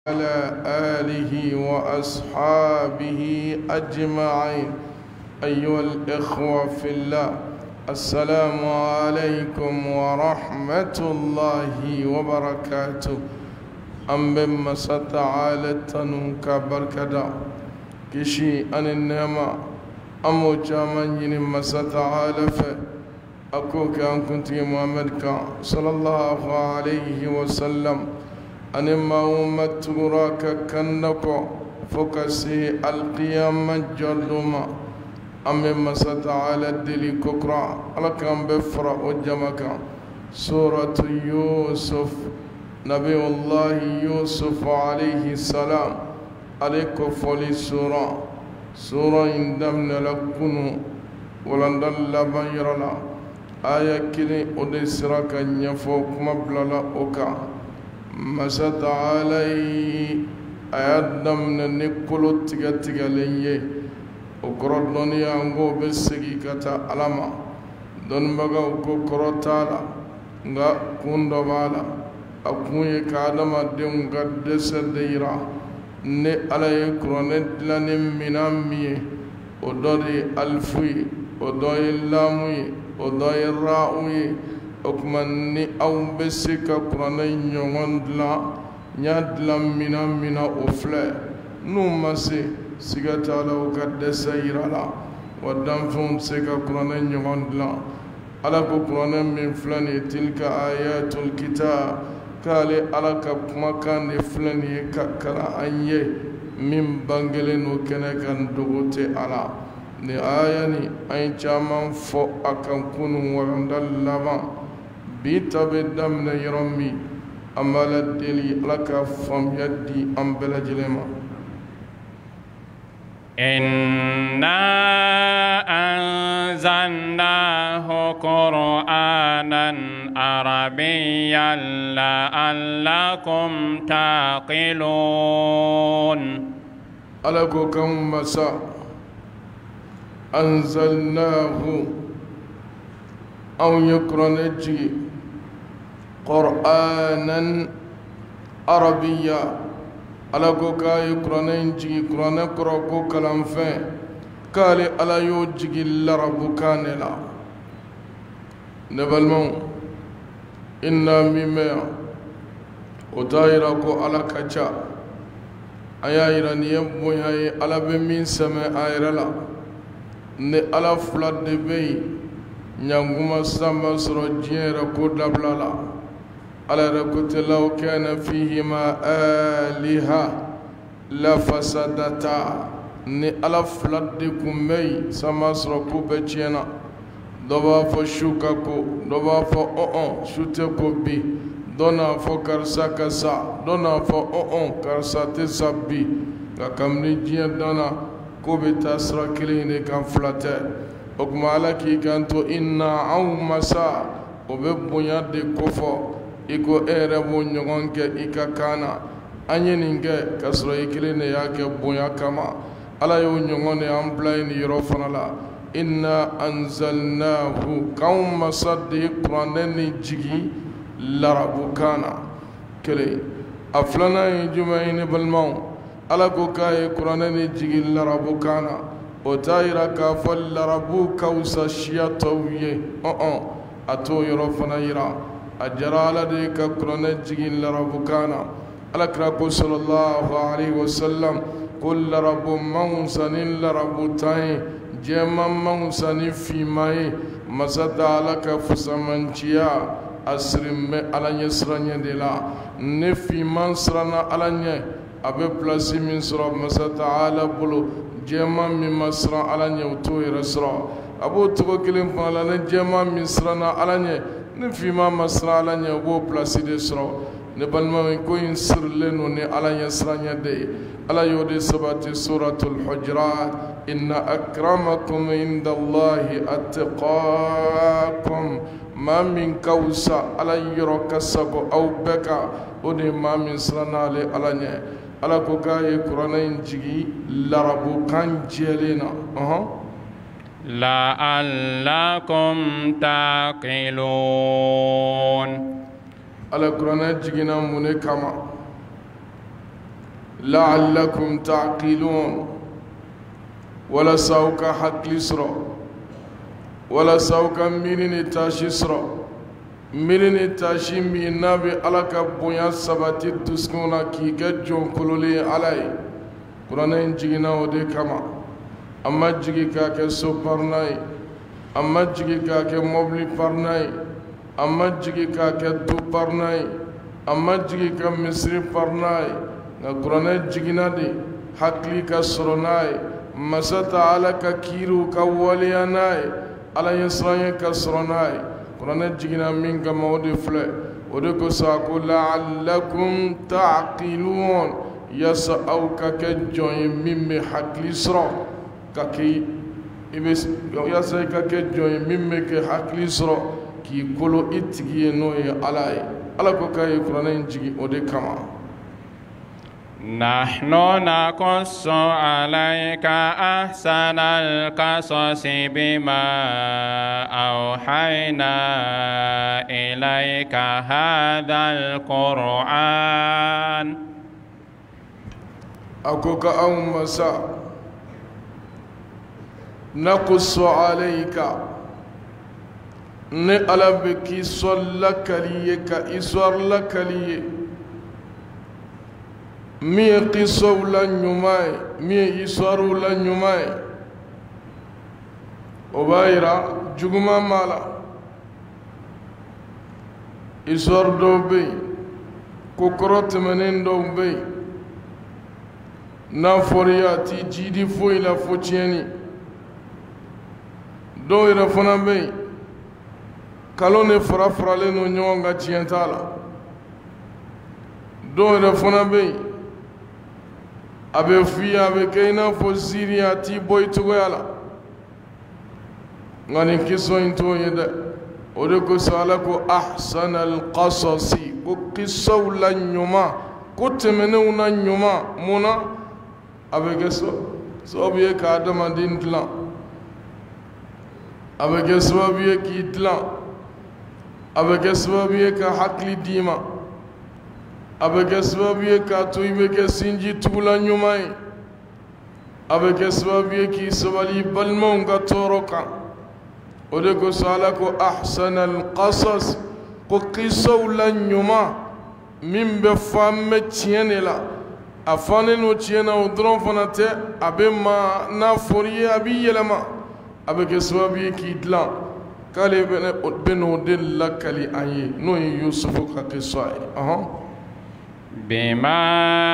على آله وأصحابه أجمعين. أيها الإخوة في الله، السلام عليكم ورحمة الله وبركاته. أم بما ستعالى تنوك بركدا كشي أن النعمة أمو جامن ما ستعالى أكوك أن كنت محمد صلى الله عليه وسلم أن ما أمتراك كنكو فكسي القيامة جلما أم ما ستعالى الدلي ككرا على كم بفرا وجمك سورة يوسف نبي الله يوسف عليه السلام عليك فولي سورة إندمنا لكنو ولندن لبيرلا آية كلي أدسرك نفوك مبللا أوكا مسات علي أيادمنا نكلو تيجا ليه وكرر دنيا أنغو بسكي كتا ألما دون بغا وكرر nga kundo bala akunye kadama dem gaddesa deira ne alaye kurone dilane minamiye odori alfui odoi lamui odoi raui okmanni aw besika kurone nyongondla nyadla minamina ofle numase sigata la gaddesa irala wadam fum sika kurone nyongondla على كوكونا من فلان تلك آيات الكتاب قال على كمكان فلان ككرا أنيه من بانجلين وكنا كان دوغوتي على نآياني أي جامان فو أكن كونو ورند اللبا بيتا بدم نيرمي أمال الدلي لك فم يدي أمبلا جلما إنا أنزلناه قرآنا عربيا لعلكم تعقلون ألكو كم مساء أنزلناه أو يقرنجي قرآنا عربيا ala ko k'a ye kuranɛ in jigi kuranɛ kɔrɔ ko kalanfɛn k'ale ala y'o jigi larabukan de la. ne balimaw inna min bɛ yan o t'a yira ko ala ka ca a y'a yira nin ye bonya ye ala bɛ min sɛmɛ a yɛrɛ la. ni ala fila de bɛ yen ɲankuma sanba sɔrɔ diɲɛ yɛrɛ ko dabila la. على ركوت لو كان فيهما آلهة لفسدتا ni ala fila de kun bɛ yen sama sɔrɔ ko bɛɛ tiɲɛna dɔ b'a fɔ su ka ko dɔ b'a fɔ su tɛ ko bi dɔ n'a fɔ karisa ka sa dɔ n'a fɔ karisa tɛ sa bi nka kabini diɲɛ danna ko bɛ taa sira kelen de kan fila tɛ o tuma ala k'i kan to inna anw masa o bɛ bonya de kofɔ iko ere bo ɲɔgɔn kɛ i ka kan na an ye nin kɛ k'a sɔrɔ i kelen de y'a kɛ bonya kama. ala y'o ɲɔgɔn de an bila yen nin yɔrɔ fana la. inna anzalnahu k'anw masa de ye kuranɛ nin jigi larabukan na kelen. a filanan ye jumɛn ye ne balimaw? ala ko k'a ye kuranɛ nin jigi larabukan na o t'a yira k'a fɔ larabu ka wusa siya tɔw ye a t'o yɔrɔ fana yira. أجرى لديك كرنا جين لربكانا على كراكو صلى الله عليه وسلم كل رب موسن لرب تاي جمع موسن في ماي مسد على كفسمنشيا أسرم على يسرني دلا نفي منصرنا على ني أبي بلاسي من سر مسد على بلو جمع من مصر على ني وتوي رسرا أبو توكلم على جمع من سرنا على ني ni fima masra ala ɲɛ b'o plasi de sɔrɔ. ne balimaw ko in sirilen no ni ala ɲɛ siranya de ye. ala y'o de sabati suratul hujurat inna akramakum indallahi atqakum maa min ka wusa ala yɔrɔ ka sago aw bɛɛ kan o de ye maa min siran'ale ala ɲɛ. ala ko k'a ye kuranɛ in jigi larabukan jɛlen na. لعلكم تعقلون على القرآن جينا من كما لعلكم تعقلون ولا سوك حق لسرا ولا سوك منين تاشسرا منين تاشي من نبي علىك بويا سبتي تسكونا كي جون كلولي علي قرآن جينا ودي كما أما جيكي كاك سوبرناي أما جيكي كاك موبلي برناي أما جيكي كاك دو برناي أما جيكي كاك مصري برناي قرآن جينا دي حقلي كسرناي مسات على كيرو كولياناي على يسرائيل كسرناي قرآن جينا من كمودي فلا ودكو ساكو لعلكم تعقلون يسأو كجوي مم حقلي سرا كي إبس يسأو كجوي مم كحقلي سرا كي كلو إتجي نوي على كوكاي قرآن جي ودي كما نحن نقص عليك أحسن القصص بما أوحينا إليك هذا القرآن أكوك أو مساء نقص عليك نقلبك صلك لي كإسور لك لي مي قصو لن يماي مي إسوار لن يماي وبايرا جغما مالا إسوار دو بي كوكروت منين دو بي نافورياتي جيدي فوي لا فوتيني دو يرفنا بي كالوني فرافرا لنو نيوانغا تيانتالا دو يرفنا بي abe fiya abe kaina fo Syria ti boy tugoyala ngani kiso into yede ode ko sala ko ahsan al qasasi ko kiso la nyuma ko temene una nyuma muna abe geso so biye ka adama din tlan abe geso biye ki tlan abe geso biye ka hakli dima avec sababu ka to ibe ke sinji tula nyumai avec sababu ki sabali balmon ga toroka ode ko sala ko ahsan al qasas ko qisaw la nyuma min be famme tienela afane no tiena o dron fanate abe ma na foriye abi yelama avec sababu ki dlan kale beno del lakali ayi no yusuf ka qisai بما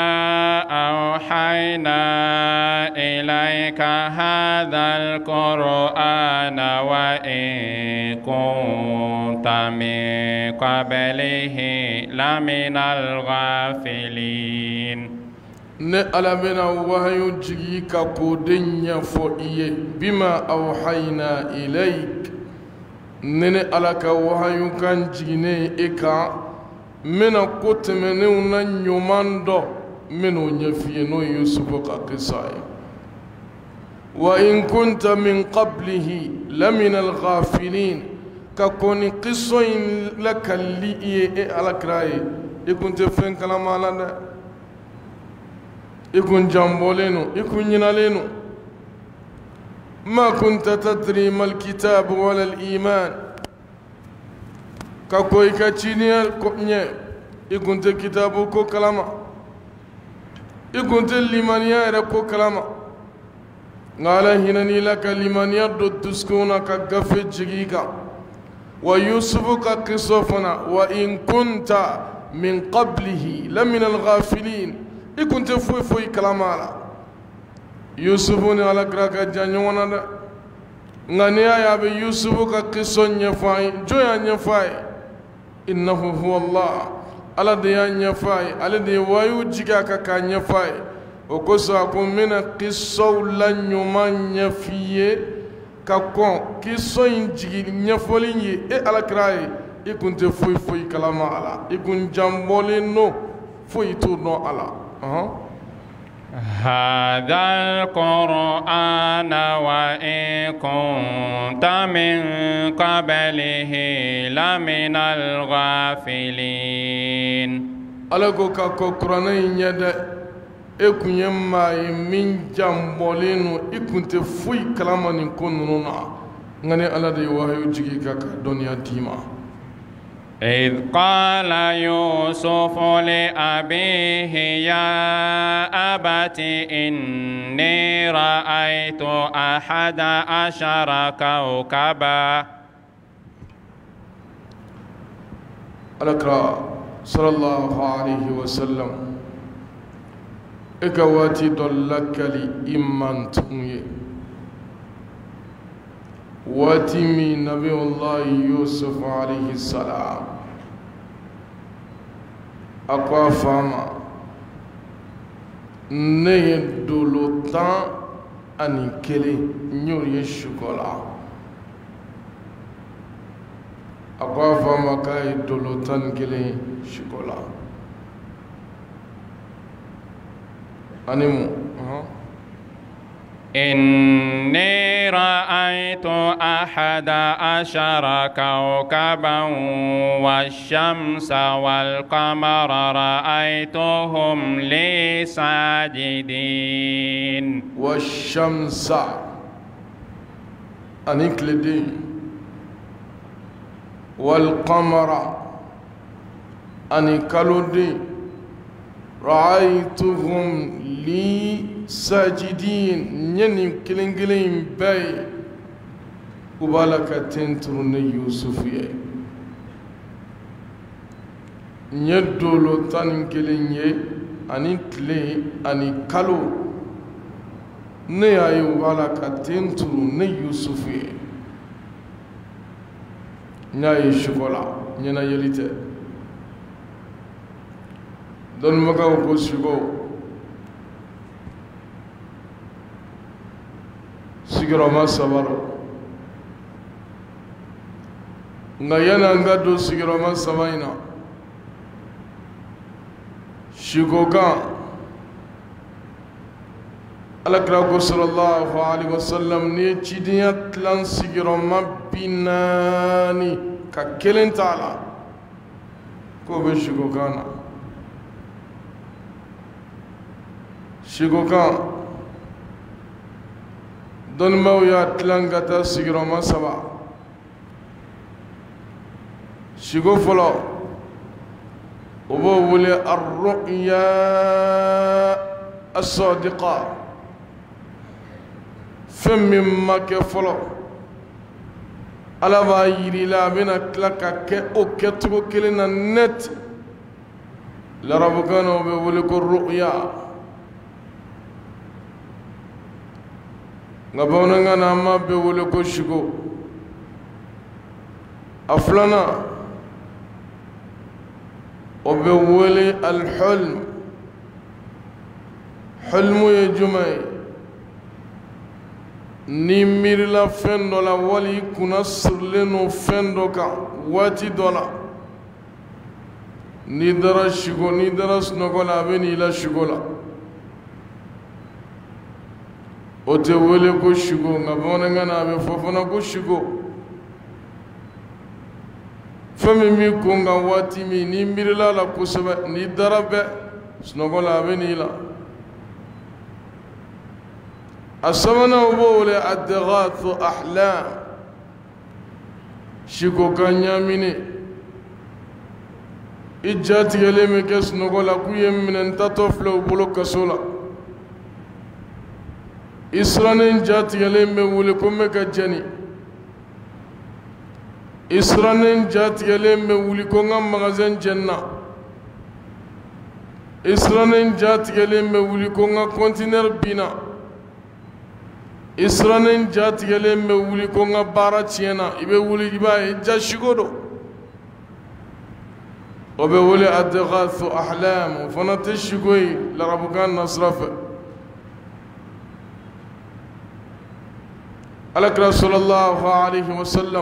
أوحينا إليك هذا القرآن وإن كنت من قبله لمن الغافلين نألمنا وهي جيك كودنيا فوئيه بما أوحينا إليك نألك وهي كان جيني إكا mena kotemene na nyumando meno nyafie no yusufu ka qisai wa in kunta min qablihi lamina alghafilin ka koni qisoin lakalli e alakrai ikunte fen kala malanda ikun jamboleno ikun nyinaleno ma kunta tadri mal kitab wala al iman kakoy ka chiniyal ko nye ikunte kitabu ko kalama ikunte limaniya era ko kalama ngala hinani laka limaniya do tuskuna ka gafe jigika wa yusufu ka qisofana wa in kunta min qablihi lamin alghafilin ikunte foi kalama la yusufu ni ala kraka janyona da ngani ya be yusufu ka qisonya fay joya nya fay innahu huwa Allah ala de ya nyafai ala de wayu jiga ka ka nyafai o ko sa ko mena qisaw la nyuma nyafiye ka kon qiso injigi nyafoli yi e ala krai e kunte foi kalama ala e kun jambole no foi to no ala هذا القرآن وإن كنت من قبله لمن الغافلين ألقوا كقرآن يد e kun ye maa ye min janbɔlen no i kun tɛ foyi kalama nin ko ninnu na nka ni ala de ye wahayu jigi ka dɔnniya d'i ma. إذ قال يوسف لأبيه يا أبت إني رأيت 11 كوكبا. الأكرام صلى الله عليه وسلم إكواتي دلك لإيمان تمي واتمي نبي الله يوسف عليه السلام أقوى فاما نيدولو تان أني كلي نيوري الشكولا أقوى فاما كاي دولو تان كلي شكولا أنيمو إني رأيت 11 كوكبا والشمس والقمر رأيتهم لي ساجدين. والشمس أنكلدي والقمر أنكلدي رأيتهم لي ساجدين نيني كلين باي وبالك تنترون يوسف يي نيدولو تان كلين يي اني كلي اني كالو نياي وبالك تنترون يوسف يي نياي شوكولا نينا يليته دون مكاو كوشيغو sigiroma sabaro nga yana nga do sigiroma sabaina shigokan alakira ko sallallahu alaihi wasallam ne cidiya tlan sigiroma binani ka kelen tala ko be shigokana shigokan don mawya tlangata sigiroma saba shigo folo obo wule ar-ru'ya as-sadiqa fem ma ke folo ala ba yiri la bena klaka ke o ketugo kelena net la rabukano be wule ko ru'ya ngabawna na ma be wole ko shigo aflana o be wole al hulm hulmu ya jumay ni mirla fendo la wali kuna sirleno fendo ka wati dola ni dara shigo ni dara snogola be ni la shigola ote wele ko shigo ngabona ngana be fofona ko shigo fami mi ko nga wati mi ni mirila la kusaba ni darabe snogola be ni la asamana wole adghath ahlam shigo kanyamini ijati gele me kes snogola ku yemmen tatoflo bolo kasola isranin jatigalen be wuli ko me ka jani isranin jatigalen be wuli ko nga magasin jenna isranin jatigalen be wuli ko nga container bina isranin jatigalen be wuli ko nga bara tiena ibe wuli iba jashigodo obe wuli adghath ahlam fana tashigoy la rabukan nasrafa alakira sallallahu alaihi wasallam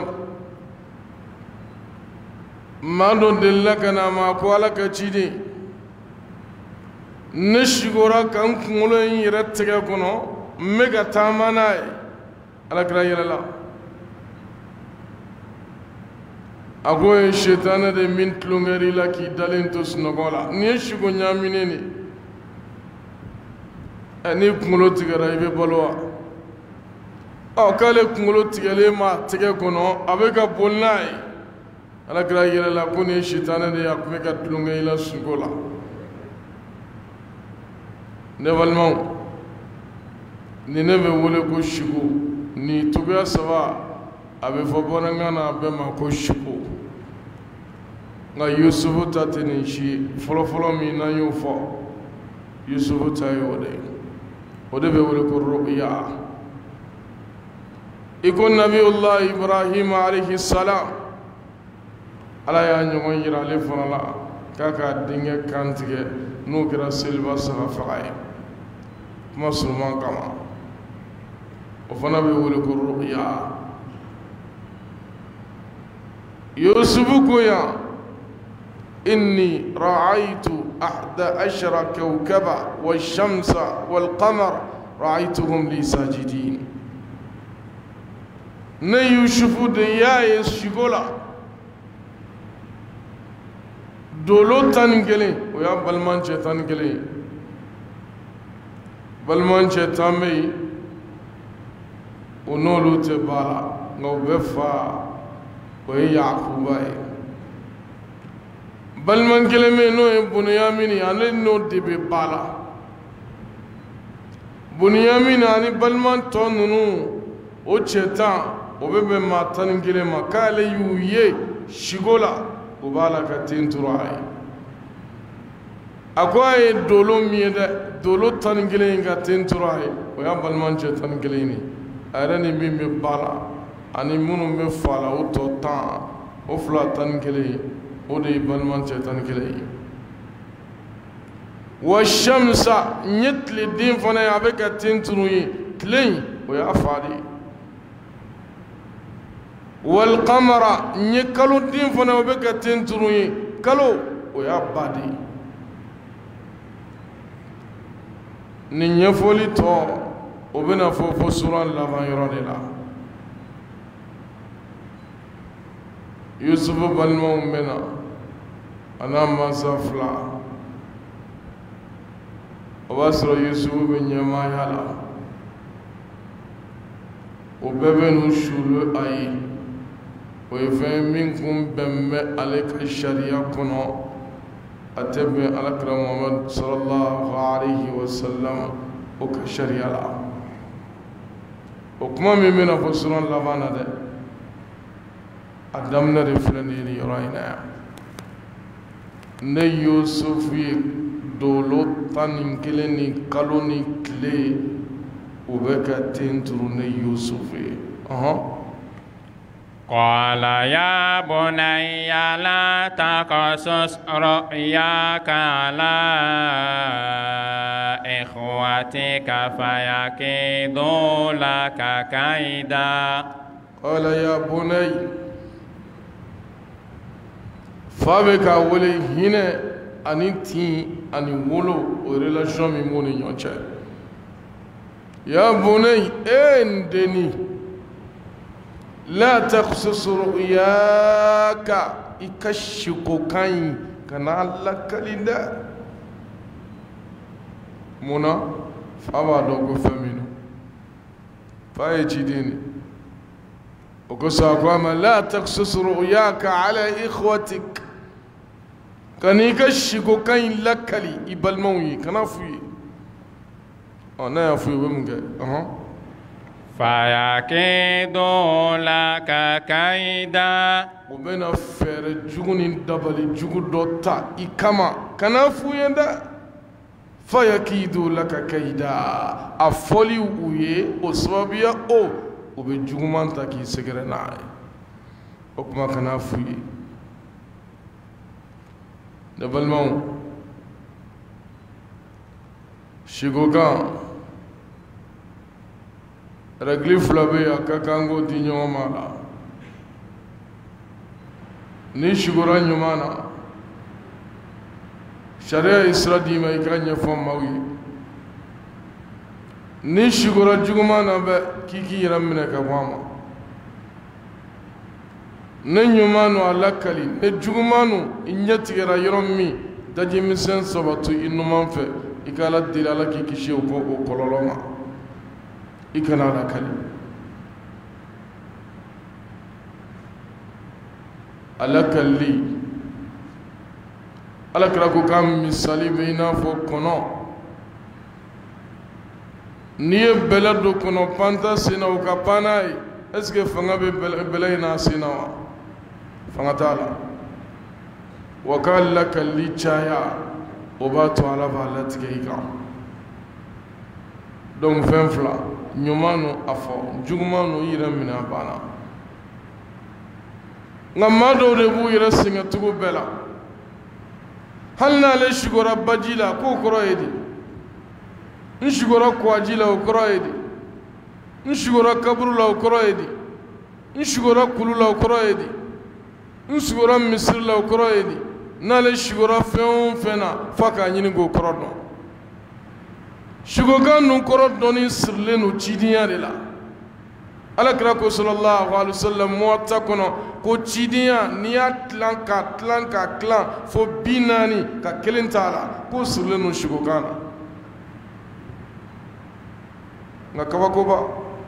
ma don dillaka na ma ko alaka cidi ne shigora kan kunkolo yin yɛrɛ tigɛ kɔnɔ n bɛ ka taama n'a ye alakira yɛlɛla a ko ye shetane de min tulonkɛri la k'i dalen to sunɔgɔ la nin ye sigo ɲaminen de ni kunkolo tigɛra i bɛ balo wa k'ale kunkolo tigɛlen ma tɛgɛ kɔnɔ a bɛ ka boli n'a ye Alakira yɛlɛla ko nin ye sitanɛ de ye a tun bɛ ka tulonkɛ i la sunko la ne balimaw ni ne bɛ wele ko siko ni togoya saba a bɛ fɔ bamanankan na a bɛɛ ma ko siko nka Yusufu ta tɛ nin si fɔlɔfɔlɔ min n'an y'o fɔ Yusufu ta ye o de bɛ wele ko ruya i ko Nabiyullah Ibrahim alayhi salam Ala y'a ɲɔgɔn yira ale fana la k'a ka denkɛ kantigɛ n'o kɛra seliba saga faga ye kuma suruman kama o fana bɛ wele ko ruya Yusufu ko yan inni ra'aytu 11 kawkaba wash-shamsa wal-qamara ra'aytuhum li sajidin ne Yusufu de y'a ye siko la dolo 11 o y'a balimancɛ 11 balimancɛ 10 bɛ yen o n'olu tɛ ba la nka u bɛ fa o ye Yakuba ye baliman kelen bɛ yen n'o ye Bunyamin ale n'o de bɛ ba la Bunyamin ani baliman tɔ ninnu o cɛ 10 o bɛ bɛn maa 11 ma k'ale y'u ye siko la o b'a la ka ten turu a ye a ko a ye dolo min ye dɛ dolo 11 in ka ten turu a ye o y'a balimancɛ 11 ye a yɛrɛ ni min bɛ ba la ani minnu bɛ fa la o tɔ 10 o fila 11 o de ye balimancɛ 11 ye wa shamsa n ye tileden fana ye a bɛ ka ten turu ye tile in o y'a fa de ye wal qamara n ye kaloden fana o bɛ ka ten turu ye kalo o y'a ba de ye nin ɲɛfɔli tɔ o bɛna fɔ sura laban yɔrɔ de la Yusufu balimaw bɛna a n'a mansa 2 o b'a sɔrɔ Yusufu bɛ ɲɛmaaya la o bɛɛ bɛ n'u sulu a ye o ye fɛn min kun bɛn bɛ ale ka sariya kɔnɔ a tɛ bɛn Alakira Muhammad sallallahu alayhi wa sallam o ka sariya la o kuma min bɛna fɔ sura laban na dɛ a daminɛ de filɛ nin ye yɔrɔ in na yan ne Yusufu ye dolo 11 ni kalo ni tile o bɛ ka ten turu ne Yusufu ye قال يا بني لا تقصص رؤياك على إخوتك فيكيدوا لك كيدا قال يا بني فابك ولي هنا أنتي أني ولو وريلاشن ميموني يونچه يا بني اندني لا تقصص رؤياك إكشكو كاين كان لك لندا منا فما دوغو فمينو فايجديني وكساكوما لا تقصص رؤياك على إخوتك كان يكشكو كاين لك لي إبالموي كان فوي أنا يفوي بمجي فيكيدوا لك كيدا وبين فير جوغني دبل جوغ دوتا إكما كان فوي ندا فيكيدوا لك كيدا أفولي ويه أسبابيا أو وبجوغمان تاكي سكرناي وكما كان فوي دبل مو شيغوغان ragli flabe akakango di nyoma la ni shigura nyumana sharia isradi ma ikanya fomawi ni shigura jugumana be kiki ramne ka wama ne nyumanu alakali ne jugumanu inyatigera yoromi daji misen sabatu inuman fe ikala dilala ki kishi o kololoma ikana la kali alakali alakra ko kam misali be ina fo kono niye belado kono panta sina o kapanai est-ce que fanga be belayna sina wa fanga tala wakalla kalli chaya o ba to ala ba latigeka donc fenfla nyumano afo jugumano yira mina bana ngamado de bu yira singa tugo bela halna le shigora bajila ko koroyedi nshigora kwajila o koroyedi nshigora kabrula o koroyedi nshigora kulula o koroyedi nshigora misirla o koroyedi nale shigora fena faka nyini go korodo shigoga nun korodo ni sirlenu chidiya de la alakira ko sallallahu alaihi wasallam muwatta kono ko chidiya niya tlan fo binani ka kelintala ko sirlenu shigogana nga kabako ba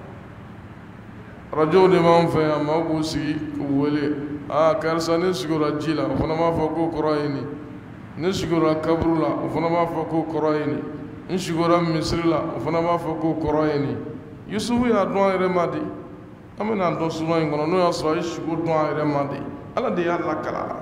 radio de man fe ma busi wele karsa ne sigura jila fona ma fa ko qur'ani ne sigura kabrula fona ma fa ko qur'ani in sigura misrila fona ma fa ko qur'ani yusufu ya do ire madi amena do suma ngono no ya so sigur do ire madi ala de ya lakala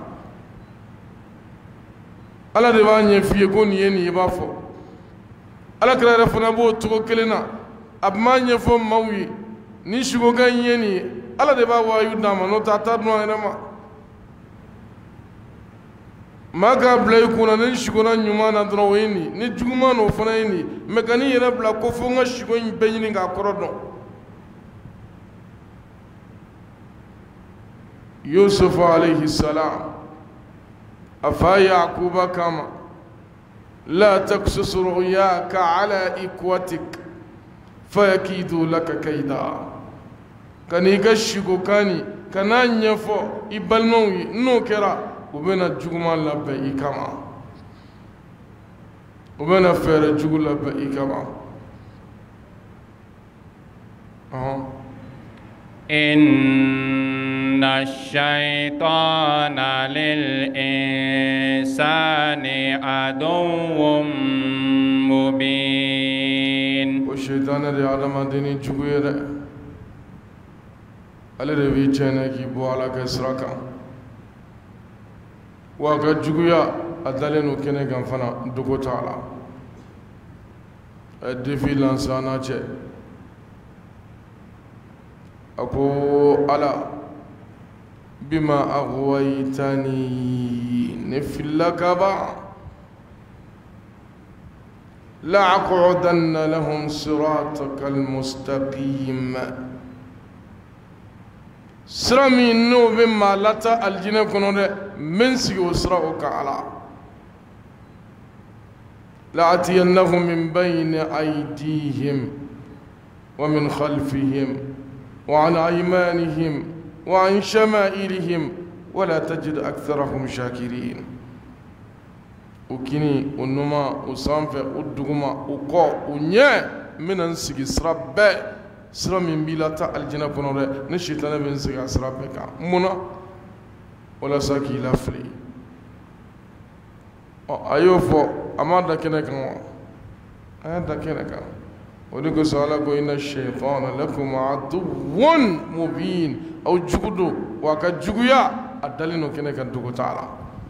ala de ba nye fie ko ni yeni ba fo ala kala re fona bo to ko kelena abma nye fo mawi ni shigo ganye ni ala de ba wayu dama no tata no ina maga blay kuna ni shigo na nyuma na dro yini ni juguma no fana yini mekani yera bla ko fo nga shigo yin benyini nga korodo yusuf alayhi salam afa yaquba kama la taqsus ru'yaka ala ikwatik fayakidu laka kaida kani gashigo kani kana nyefo ibalmawi no kera ubena juguma labba ikama ubena fere jugu labba ikama inna ash-shaytana lil insani aduwwun mubin o shaytana de adama dini jugu yere ale de bi chene ki bo ala ka sraka wa ga juguya adalenu kene gan fana dogo taala defi lansana che ako ala bima aghwaytani nafillaka ba لأقعدن لهم صراطك المستقيم سرمي نو بما لتا الجنة كنون من سيو سرعك على لأتينهم من بين أيديهم ومن خلفهم وعن أيمانهم وعن شمائلهم ولا تجد أكثرهم شاكرين ukini unuma usanfe uduguma uko unye minan sigi srabe sra min bilata aljana konore ne shitana ben sigi srabe ka muna wala saki lafli ayofo amada kene kan ayada kene kan ولكن سألك إن الشيطان لكم عدو مبين أو جودو وكجويا أدلنا كنا كندوكو تعالى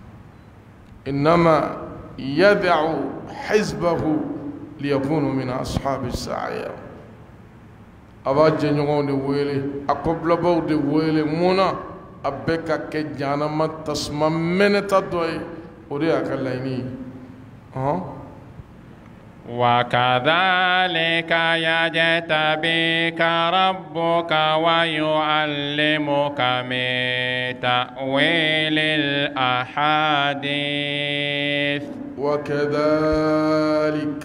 إنما يدعو حزبه ليكونوا من أصحاب السعير أباجي نيغون دي ويلي أقبل بو دي ويلي مونا أبكا كجانا ما تسمى من تدوي ودي أكاليني وكذلك يجتبيك ربك ويعلمك من تأويل الأحاديث وكذلك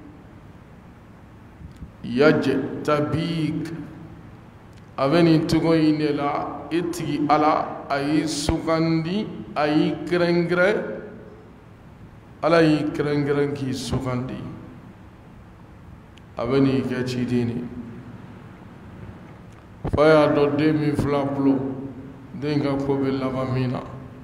يجتبيك أبني تقوين لا إتي على أي سكندي أي كرنجر على أي كرنجر كي سكندي abeni ke chidini faya do de mi flaplo denga ko be lava mina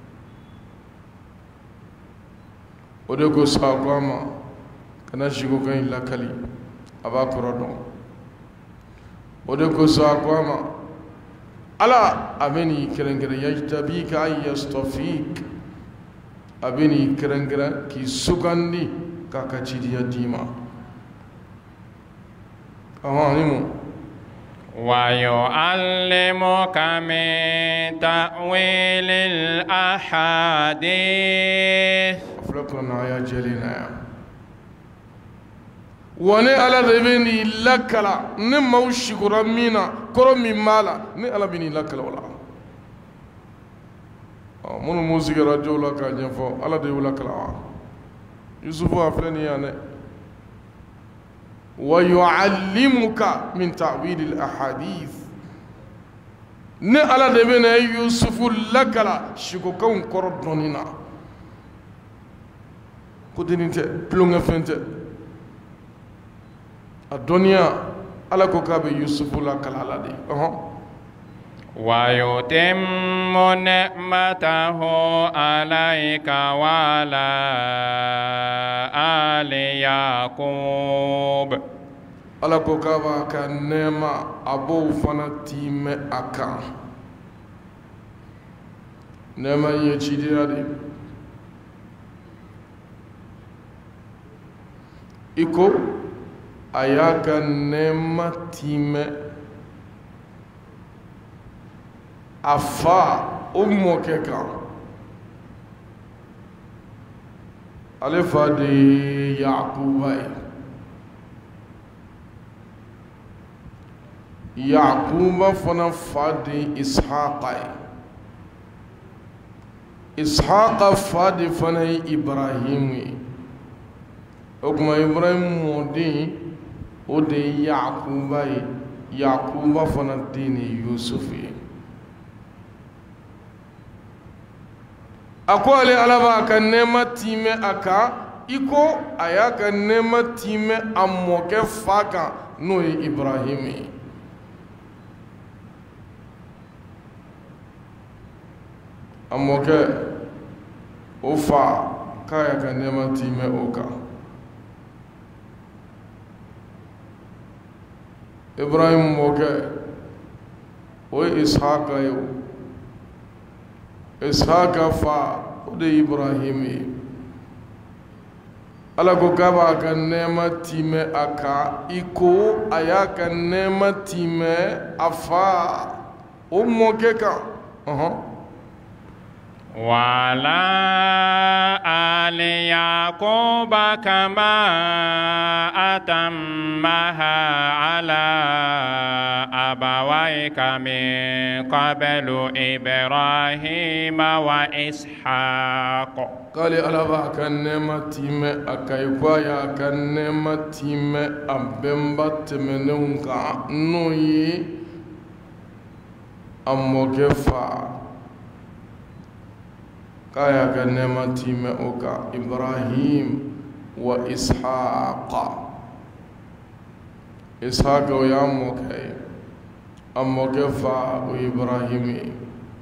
ode ko sa kwama kana shigo kan lakali aba korodon ode ko sa kwama ala abeni kerengere yajtabika ay yastafik abeni kerengere ki sugandi kaka chidiya dima ahanimu ويعلمك من تأويل الأحاديث أفلقنا يا جلينا وني على ربني لكلا نموشي كرمينا كرمي مالا ني على بني لكلا ولا من موسيقى رجولا كان يفو على دي لكلا يوسف أفلني يعني ويعلمك من تعويل الأحاديث نعلى دبنا يوسف لكلا شكو كون كردونينا كودين انت بلونغ فنت الدنيا على كوكاب يوسف لكلا لدي ويتم نعمته عليك وعلى آل يعقوب على كوكابا كان نعمة أبو فنتيم أكا نعمة يجيدي هذه إكو أياك نعمة تيم afa ummo keka alifa de yaquba fana fa de ishaqa fa de fana ibrahim o kuma ibrahim modi o de yaquba fana dini yusufi akwai alaba kan nema time aka iko aya kan nema time amoke faka no ibrahimi amoke ofa kaya kan nema time oka ibrahim moke o ishaqa yo ishaqa fa ode ibrahimi ala ko kaba kan nema time aka iko aya kan nema time afa o moke ka وعلى آل يعقوب كما أتمها على أبويك من قبل إبراهيم وإسحاق قال ألا كان نمتيم أكايكوايا كان نمتيم أبنبت منونك نوي أموكفا كايا كان نمتيم أوكا إبراهيم وإسحاق إسحاق ويا أموكي أموكفا وإبراهيم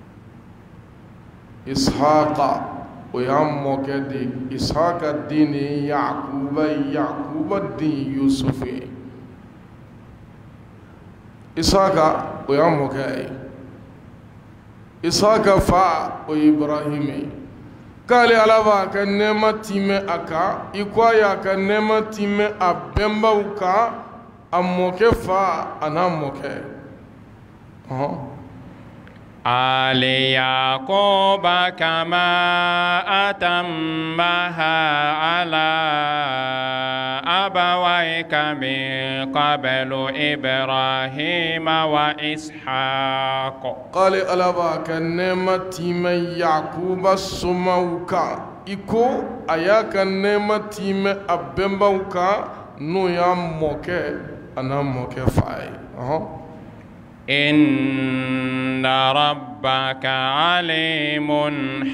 إسحاق ويامك دي إسحاق الدين يعقوب الدين يوسف إسحاق ويامك إسحاق فا وإبراهيم قال على كان نمتيم أكا إكوايا كان نمتيم أبنبوكا أموك فا أنا أموك آل يعقوب كما أتمها على أبويك من قبل إبراهيم وإسحاق قال ألا كان نمتي من يعقوب السموكا إكو أياك نمتي من أبنبوكا نو ياموك أنا موك فاي إن ربك عليم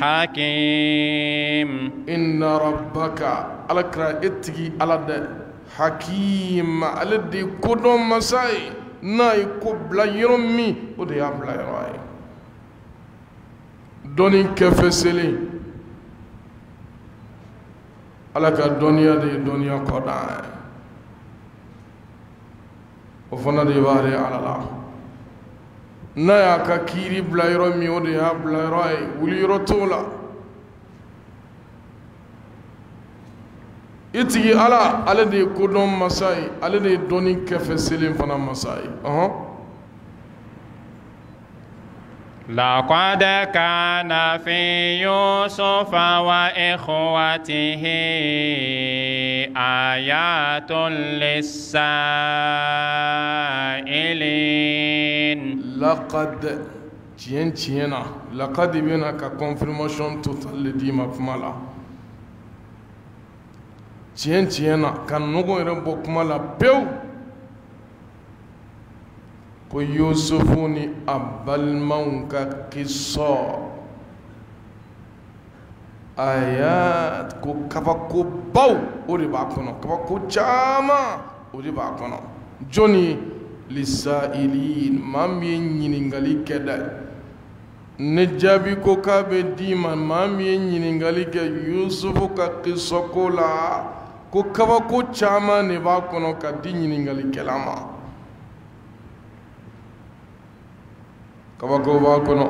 حكيم إن ربك على كرا إتجي على ده hakim alade kodon masai na ko bla yoromi o de abla yoro doni kefeseli alaka dunya de dunya koda o fana de bare alala na ya ka kiri bla yoromi o de abla yoro wuli yoro tola itigi ala ale de kodon masai ale de doni kefeseli fana masai لقد كان في يوسف وإخوته آيات للسائلين لقد تينا لقد بينا كconfirmation total دي مفمالا تينا كان نغو يربو كمالا بيو ko yusufu ni abalmaw ka kiso ayat ko kabako baw o de b'a kɔnɔ kabako caman o de b'a kɔnɔ joni lisailin maa min ye ɲininkali kɛ dɛ ne jaabi ko k'a bɛ d'i ma maa min ye ɲininkali kɛ yusufu ka kiso ko la ko kabako caman de b'a kɔnɔ ka di ɲininkalikɛla ma kabako b'a kɔnɔ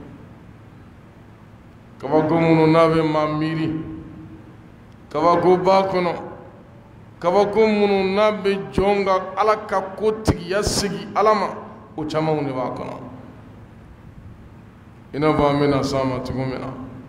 kabako minnu n'a bɛ maa miiri kabako b'a kɔnɔ kabako minnu n'a bɛ jɔn ka ala ka ko tigiya segi ala ma o camanw de b'a kɔnɔ i n'a fɔ an bɛna s'an ma cogo min na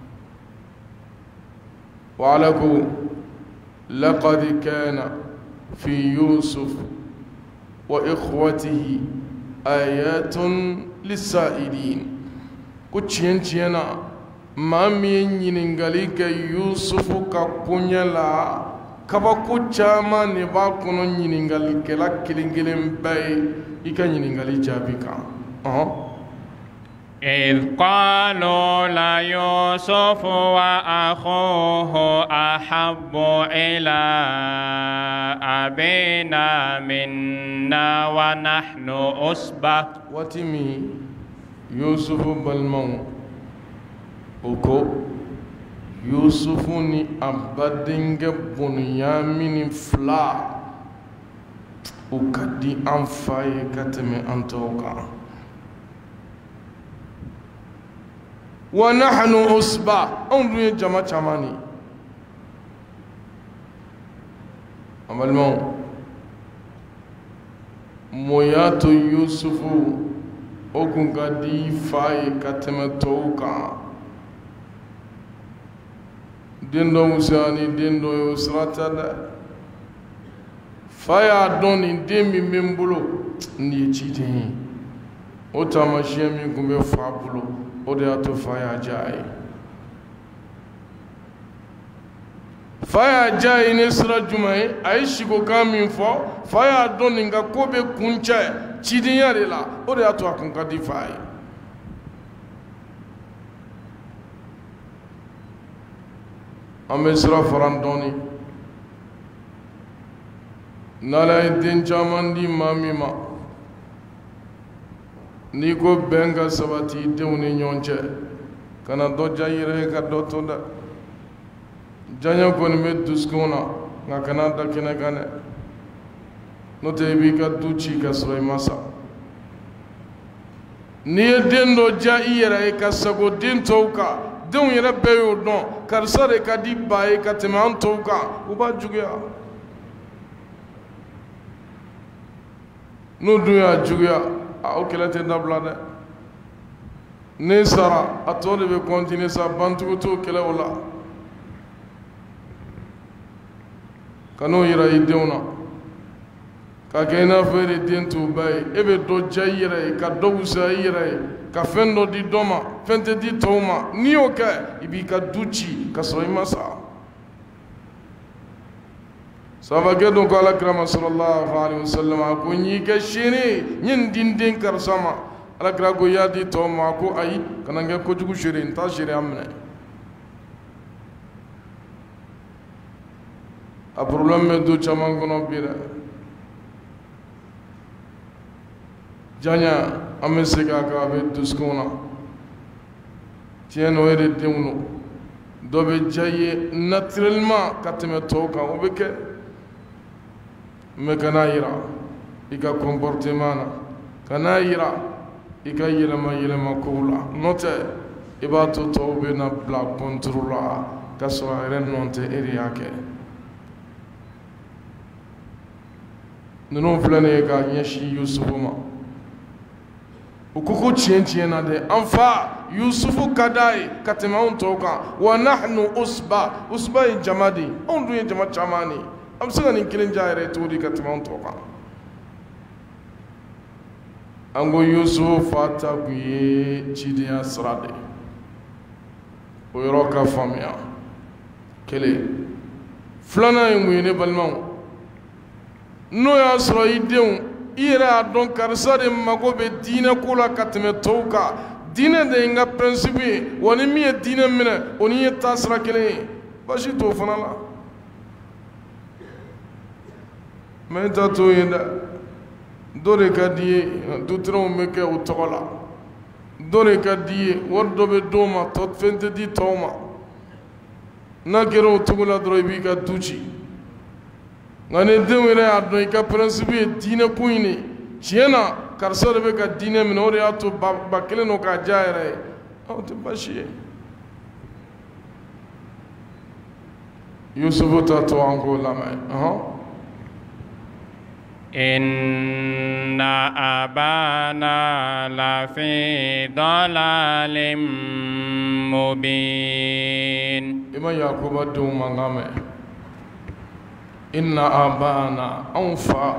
wa ala ko laqad kana fi yusuf wa ikhwatihi ayatun lisailin ko tiɲɛ na maa min ye ɲininkali kɛ yusufu ka koɲɛ la kabako caman de b'a kɔnɔ ɲininkalikɛla kelen kelen bɛɛ ye i ka ɲininkali jaabi kan إذ قالوا ليوسف وأخوه أحب إلى أبينا منا ونحن أصبة واتمي يوسف بالمو وكو يوسف ني أبدنج بنيامين فلا وكدي أنفاي كتمي أنتوكا ونحن أصبع أنظر جماعة شماني أما المو موياتو يوسف أكون قدي فاي كتمتوكا ديندو مساني ديندو يسراتا فاي أدوني ديمي ممبلو نيجيتين أتامشيمي كمي فابلو o de y'a to fa y'a diya a ye fa y'a diya a ye ne sira jumɛn ye a ye sikokan min fɔ fa y'a dɔn nin ka ko bɛ kuncɛ cidenya de la o de y'a to a kun ka di fa ye an bɛ sira fara dɔɔni n'ala ye den caman di maa min ma n'i ko bɛn ka sabati denw ni ɲɔgɔn cɛ kana dɔ diya i yɛrɛ ye ka dɔ to dɛ diyaɲɛ kɔni bɛ dusukun na nka kana da kɛnɛ kan dɛ n'o tɛ i b'i ka du ci ka sɔrɔ i ma sa n'i ye den dɔ diya i yɛrɛ ye ka sago den tɔw kan denw yɛrɛ bɛɛ y'o dɔn karisa de ka di ba ye ka tɛmɛ an tɔw kan u b'a juguya n'u dun y'a juguya o kɛlɛ tɛ dabila dɛ ne sara a tɔ de bɛ kɔntine sa bantugu t'o kɛlɛ o la ka n'o yira i denw na ka kɛ i n'a fɔ e de den t'o ba ye e bɛ dɔ diya i yɛrɛ ye ka dɔ wusaya i yɛrɛ ye ka fɛn dɔ di dɔ ma fɛn tɛ di tɔw ma n'i y'o kɛ i b'i ka du ci ka sɔrɔ i ma sa sabakɛ don ko alakira sallallahu alaihi wasallam a ko n y'i kɛ seere n ye n di n den karisa ma alakira ko i y'a di tɔw ma a ko ayi kana n kɛ kojugu seere n t'a seereya minɛ a problème bɛ du caman kɔnɔ bi dɛ janya an bɛ segin a kan a bɛ dusukun na tiɲɛ na o ye de denw don dɔ bɛ diya i ye naturellement ka tɛmɛ tɔw kan o bɛ kɛ mais kana yira i ka comportement na kana yira i ka yɛlɛma kow la n'o tɛ i b'a to tɔw bɛ na bila contrôle la ka sɔrɔ a yɛrɛ nɔ tɛ e de y'a kɛ ninnu filɛ nin ye k'a ɲɛsin Yusufu ma u ko ko tiɲɛ na dɛ an fa Yusufu ka d'a ye ka tɛmɛ anw tɔw kan wa nahnu usba ye jama de ye anw dun ye jama caman de ye an bɛ se ka nin kelen diya yɛrɛ cogo di ka tɛmɛ anw tɔw kan an ko Yusufu fa ta kun ye cidenya sira de ye o yɔrɔ ka faamuya kelen filanan ye mun ye ne balimaw n'o y'a sɔrɔ i denw i yɛrɛ y'a dɔn karisa de mago bɛ diinɛ ko la ka tɛmɛ tɔw kan diinɛ de ye n ka principe ye wa ni min ye diinɛ minɛ o ni ye taa sira kelen ye basi t'o fana la mais i ta t'o ye dɛ dɔ de ka di ye dutɛrɛnw bɛ kɛ o tɔgɔ la dɔ de ka di ye wari dɔ bɛ d'o ma fɛn tɛ di tɔw ma n'a kɛra o cogo la dɔrɔn i b'i ka du ci nka ni denw yɛrɛ y'a dɔn i ka principe ye diinɛ ko in de tiɲɛ na karisa de bɛ ka diinɛ minɛ o de y'a to ba kelen don k'a diya yɛrɛ ye o tɛ baasi ye Yusufu ta to an k'o lamɛn Inna abana lafi dalalin mubin. Ima Yakuba denw mankan mɛn inna abana anw fa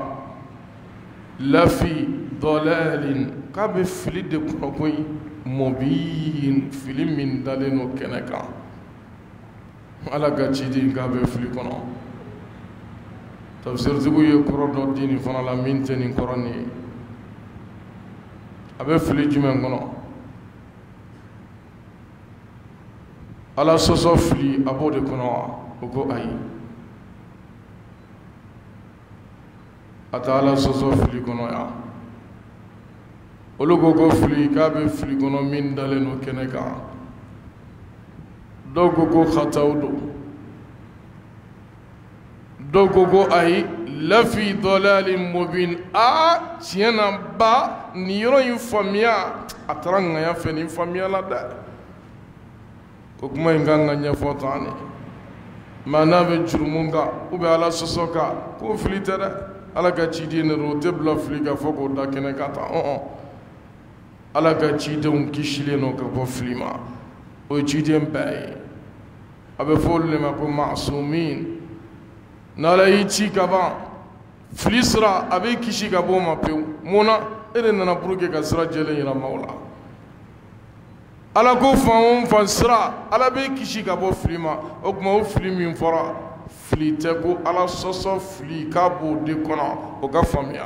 lafi dalalin k'a bɛ fili de kɔnɔ koyi mubin fili min dalen don kɛnɛ kan Ala ka ciden k'a bɛ fili kɔnɔ tafsirtigiw ye kɔrɔ dɔ di nin fana la min tɛ nin kɔrɔ nin ye a bɛ fili jumɛn kɔnɔ Ala sɔsɔ fili a b'o de kɔnɔ wa o ko ayi a tɛ Ala sɔsɔ fili kɔnɔ yan olu ko fili k'a bɛ fili kɔnɔ min dalen don kɛnɛ kan dɔw ko khataw don dɔw ko ayi lafi dalalin mubin a tiɲɛ na ba nin yɔrɔ in faamuya a taara ŋaya fɛ nin faamuya la dɛ ko kuma in kan ka ɲɛfɔ tan ne mais n'a bɛ jurumu kan ou bien Ala sɔsɔ kan k'o fili tɛ dɛ Ala ka ciden de don o tɛ bila fili kan fɔ k'o da kɛnɛ kan tan Ala ka cidenw kisilen don ka bɔ fili ma o ye ciden bɛɛ ye a bɛ fɔ olu de ma ko masumin n'Ala y'i ci ka ban fili sira a bɛ kisi ka bɔ o ma pewu mun na e de nana pour que ka sira jɛlen yira maaw la Ala ko fan o fan sira Ala bɛ kisi ka bɔ fili ma o tuma o fili min fɔra fili tɛ ko Ala sɔsɔ fili k'a b'o de kɔnɔ o ka faamuya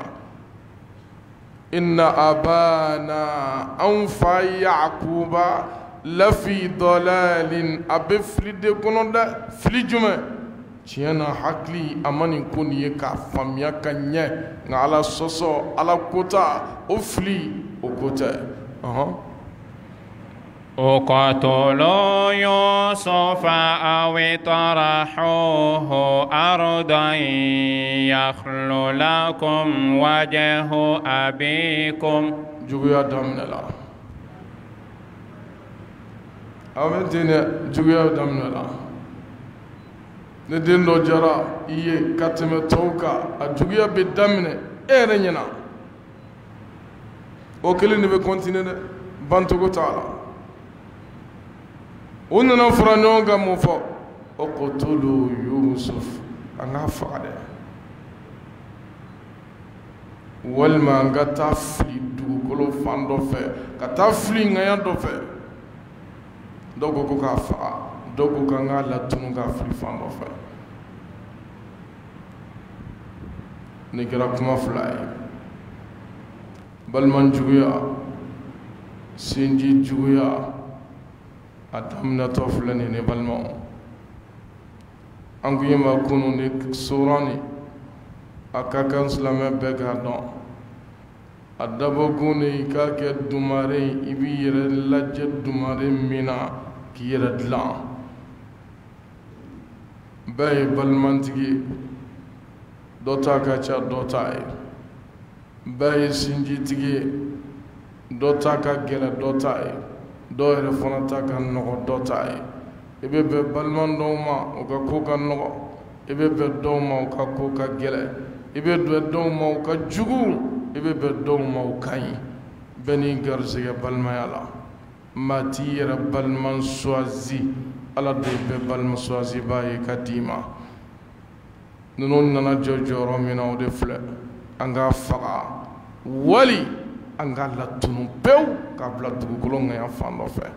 inna abana anw fa Yakuba lafi dalalin a bɛ fili de kɔnɔ dɛ fili jumɛn tiɲɛ na hakili a ma nin ko nin ye k'a faamuya ka ɲɛ nka Ala sɔsɔ Ala kota o fili o ko tɛ اقتلوا يوسف أو اطرحوه أرضا يخل لكم وجه أبيكم juguya daminɛ la a bɛ ten dɛ juguya daminɛ la ni den dɔ jara i ye ka tɛmɛ tɔw kan a juguya bɛ daminɛ e yɛrɛ ɲɛna o kelen de bɛ continuer dɛ bancogo t'a la u nana fara ɲɔgɔn kan mun fɔ uqtulu Yusuf an k'a faga dɛ walima an ka taa fili dugukolo fan dɔ fɛ ka taa fili ŋaya dɔ fɛ dɔw ko k'a faga dɔw ko k'an k'a latunu k'a fili fan dɔ fɛ nin kɛra kuma fila ye balimajuguya sinji juguya a daminɛtɔ filɛ nin ne balimaw an ko yema kunu ni surani akakan silame bega don adabo kuni ka ke dumare ibi yere lajje dumare mina ki yere dlan bay balmantigi dota ka cha dota e bay sinjitigi dota ka gela dota e do yere fonata kan no dota e ibe be balman do ma o ka ko kan no ibe be do ma o ka ko ka gele ibe do ma o ka jugu ibe be do ma o kan beni garzige balmayala mati yere balman soazi ala de be balman soazi baye kadima non nana jojoro mina o de fle anga faga wali anga latunu pew ka bla dugukolo ngaya fando fe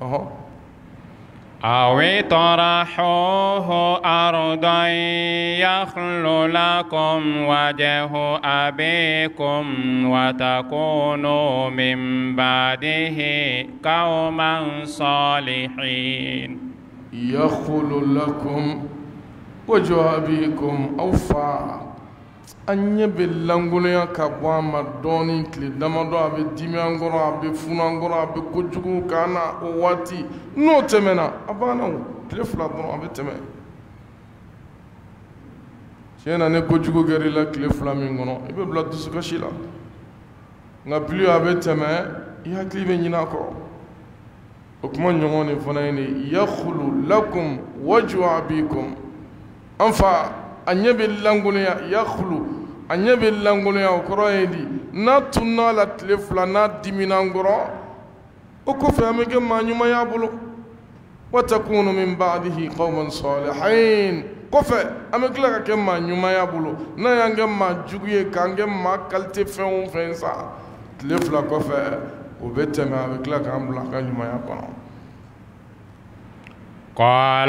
أو طرحوه أرضا يخل لكم وجه أبيكم وتكونوا من بعده قوما صالحين يخل لكم وجه أبيكم أوفا anye be languleya ka bɔ a ma dɔɔni tile damadɔ a bɛ dimi an kɔrɔ a bɛ funu an kɔrɔ a bɛ kojugu k'an na o waati n'o tɛmɛna a banna o tile fila dɔrɔn a bɛ tɛmɛ tiɲɛ na ne kojugu kɛra i la tile fila min kɔnɔ i bɛ bila dusukasi la nka pili a bɛ tɛmɛ i hakili bɛ ɲinɛ a kɔ o kuma ɲɔgɔn nin fana ye nin yakhulu lakum wajhu abikum an fa a ɲɛ bɛ languleya yakhulu a ɲɛ bɛ languleya o kɔrɔ ye di n'a tunna la tile fila n'a dimina n kɔrɔ o kɔfɛ an bɛ kɛ maa ɲuman y'a bolo wa takunu min ba'dihi qawman salihin kɔfɛ an bɛ tila ka kɛ maa ɲuman y'a bolo n'a y'an kɛ maa jugu ye k'an kɛ maa qualité fɛn o fɛn sa tile fila kɔfɛ o bɛ tɛmɛ a bɛ tila k'an bila a ka ɲumanya kɔnɔ. قال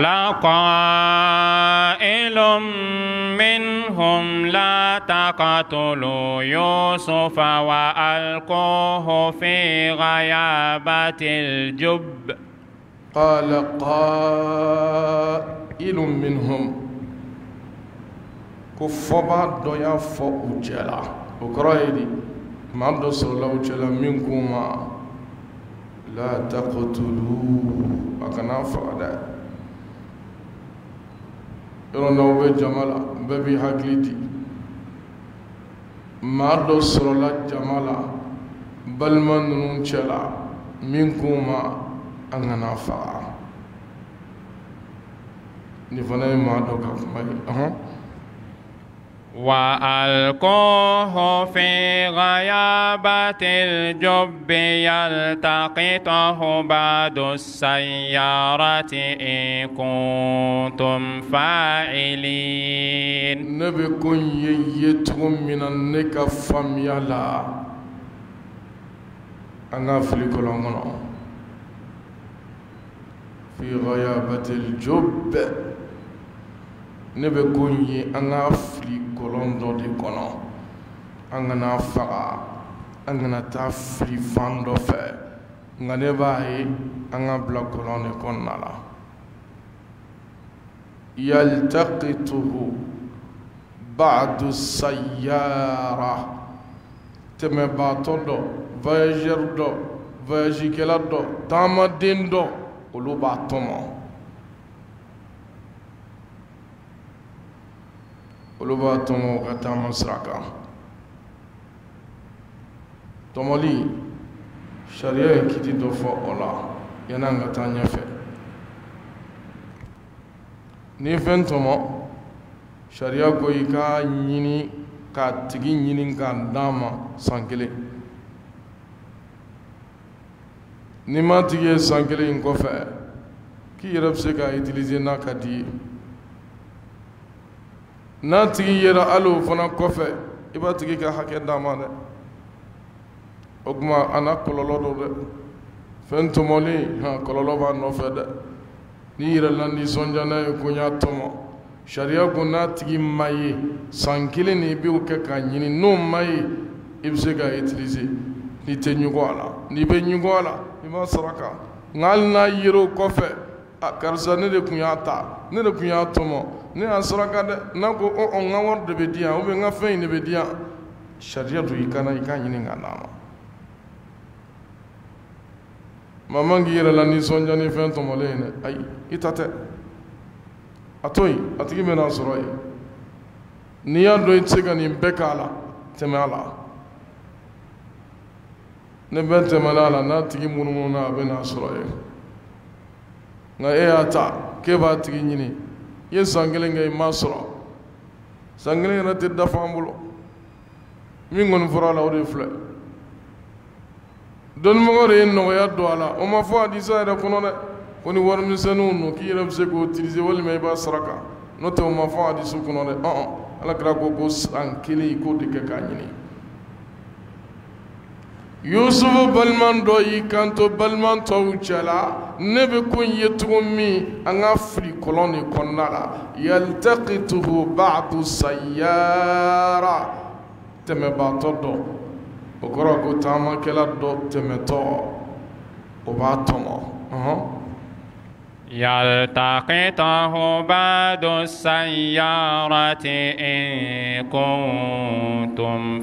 قائل منهم لا تقتلوا يوسف وألقوه في غيابة الجب قال قائل منهم كفبا دويا فوجلا وكرايدي ما دوسر لو جلا منكما لا تقتلوا أكنا فادا يرونو بجمالا ببي حقلتي ما دوسر لا جمالا بل من نونشلا منكما أكنا فا نفنا ما دوكا كماي وألقوه في غيابة الجب يلتقطه بعض السيارة إن كنتم فاعلين نبكون ييتهم من النكفم يلا أنا في غيابة الجب نبكون أنا kolon dɔ de kɔnɔ an kana faga an kana taa fili fan dɔ fɛ nka ne b'a ye an ka bila kolon de kɔnɔna la yaltaqituhu ba'du sayyara tɛmɛbaatɔ dɔ voyageur dɔ voyagekɛla dɔ taamaden dɔ olu b'a tɔmɔ olu b'a tɔmɔ ka taama sira kan tɔmɔli sariya ye kiti dɔ fɔ o la yan'an ka taa ɲɛfɛ ni fɛn tɔmɔ sariya ko i k'a ɲini k'a tigi ɲini k'a d'a ma san kelen ni ma tigi ye san kelen in kɔfɛ k'i yɛrɛ bɛ se k'a utiliser n'a ka di ye n'a tigi yera hali o fana kɔfɛ i b'a tigi ka hakɛ d'a ma dɛ o tuma a n'a kɔlɔlɔ don dɛ fɛn tɔmɔlen kɔlɔlɔ b'a nɔfɛ dɛ n'i yɛrɛ la nisɔndiya n'a ye ko n y'a tɔmɔ sariya ko n'a tigi ma ye san kelen de i b'o kɛ k'a ɲini n'o ma ye i bɛ se k'a utiliser n'i tɛ ɲugun a la n'i bɛ ɲugun a la i b'a saraka nka hali n'a yera o kɔfɛ karisa ne de kun y'a ta ne de kun y'a tɔmɔ ne y'a saraka dɛ n'a ko n ka wari de bɛ di yan n ka fɛn in de bɛ di yan sariya don i kana i k'a ɲini ka d'a ma maa man k'i yɛrɛ la nisɔndiya ni fɛn tɔmɔlen ye dɛ ayi i ta tɛ a to yen a tigi bɛna sɔrɔ yen n'i y'a dɔn i tɛ se ka nin bɛɛ k'a la tɛmɛ a la ne bɛɛ tɛmɛna a la n'a tigi munumunu a bɛna sɔrɔ yen nka e y'a ta k'e b'a tigi ɲini i ye san kelen kɛ i m'a sɔrɔ san kelen yɛrɛ tɛ dafa an bolo min kɔni fɔra a la o de filɛ dɔnnibagaw de ye nɔgɔya don a la o ma fɔ hadisa yɛrɛ kɔnɔ dɛ ko ni warimisɛnninw don k'i yɛrɛ bɛ se k'o utiliser walima i b'a saraka n'o tɛ o ma fɔ hadisu kɔnɔ dɛ alakira ko san kelen i k'o de kɛ k'a ɲini yusufu baliman dɔ y'i kanto baliman tɔw cɛla ne bɛ ko in ye cogo min an ka fili kɔlɔn de kɔnɔna la yaltaqituhu ba'du sayyara tɛmɛbaatɔ dɔ o kɔrɔ ko taamakɛla dɔ tɛmɛtɔ o b'a tɔmɔ يلتقطه بعض السيارة إن كنتم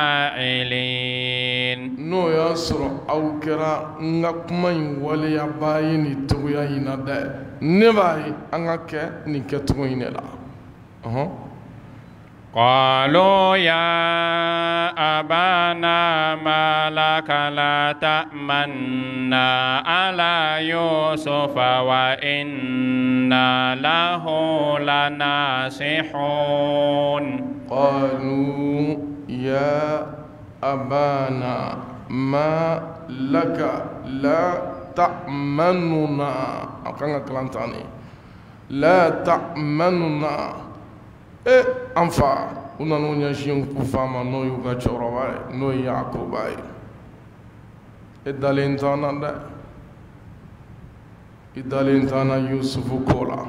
فاعلين n'o y'a sɔrɔ aw kɛra n ka kuma in waleyaba ye nin cogoya in na dɛ ne b'a ye an ka kɛ nin kɛcogo in de la قالوا يا أبانا ما لك لا تأمنا على يوسف وإنا له لناصحون قالوا يا أبانا ما لك لا تأمننا لا تأمننا an fa u nana ɲɛsin u fa ma n'o y'u ka cɛkɔrɔba ye n'o ye yakuba ye i dalen t'an na dɛ i dalen t'an na yusufu ko la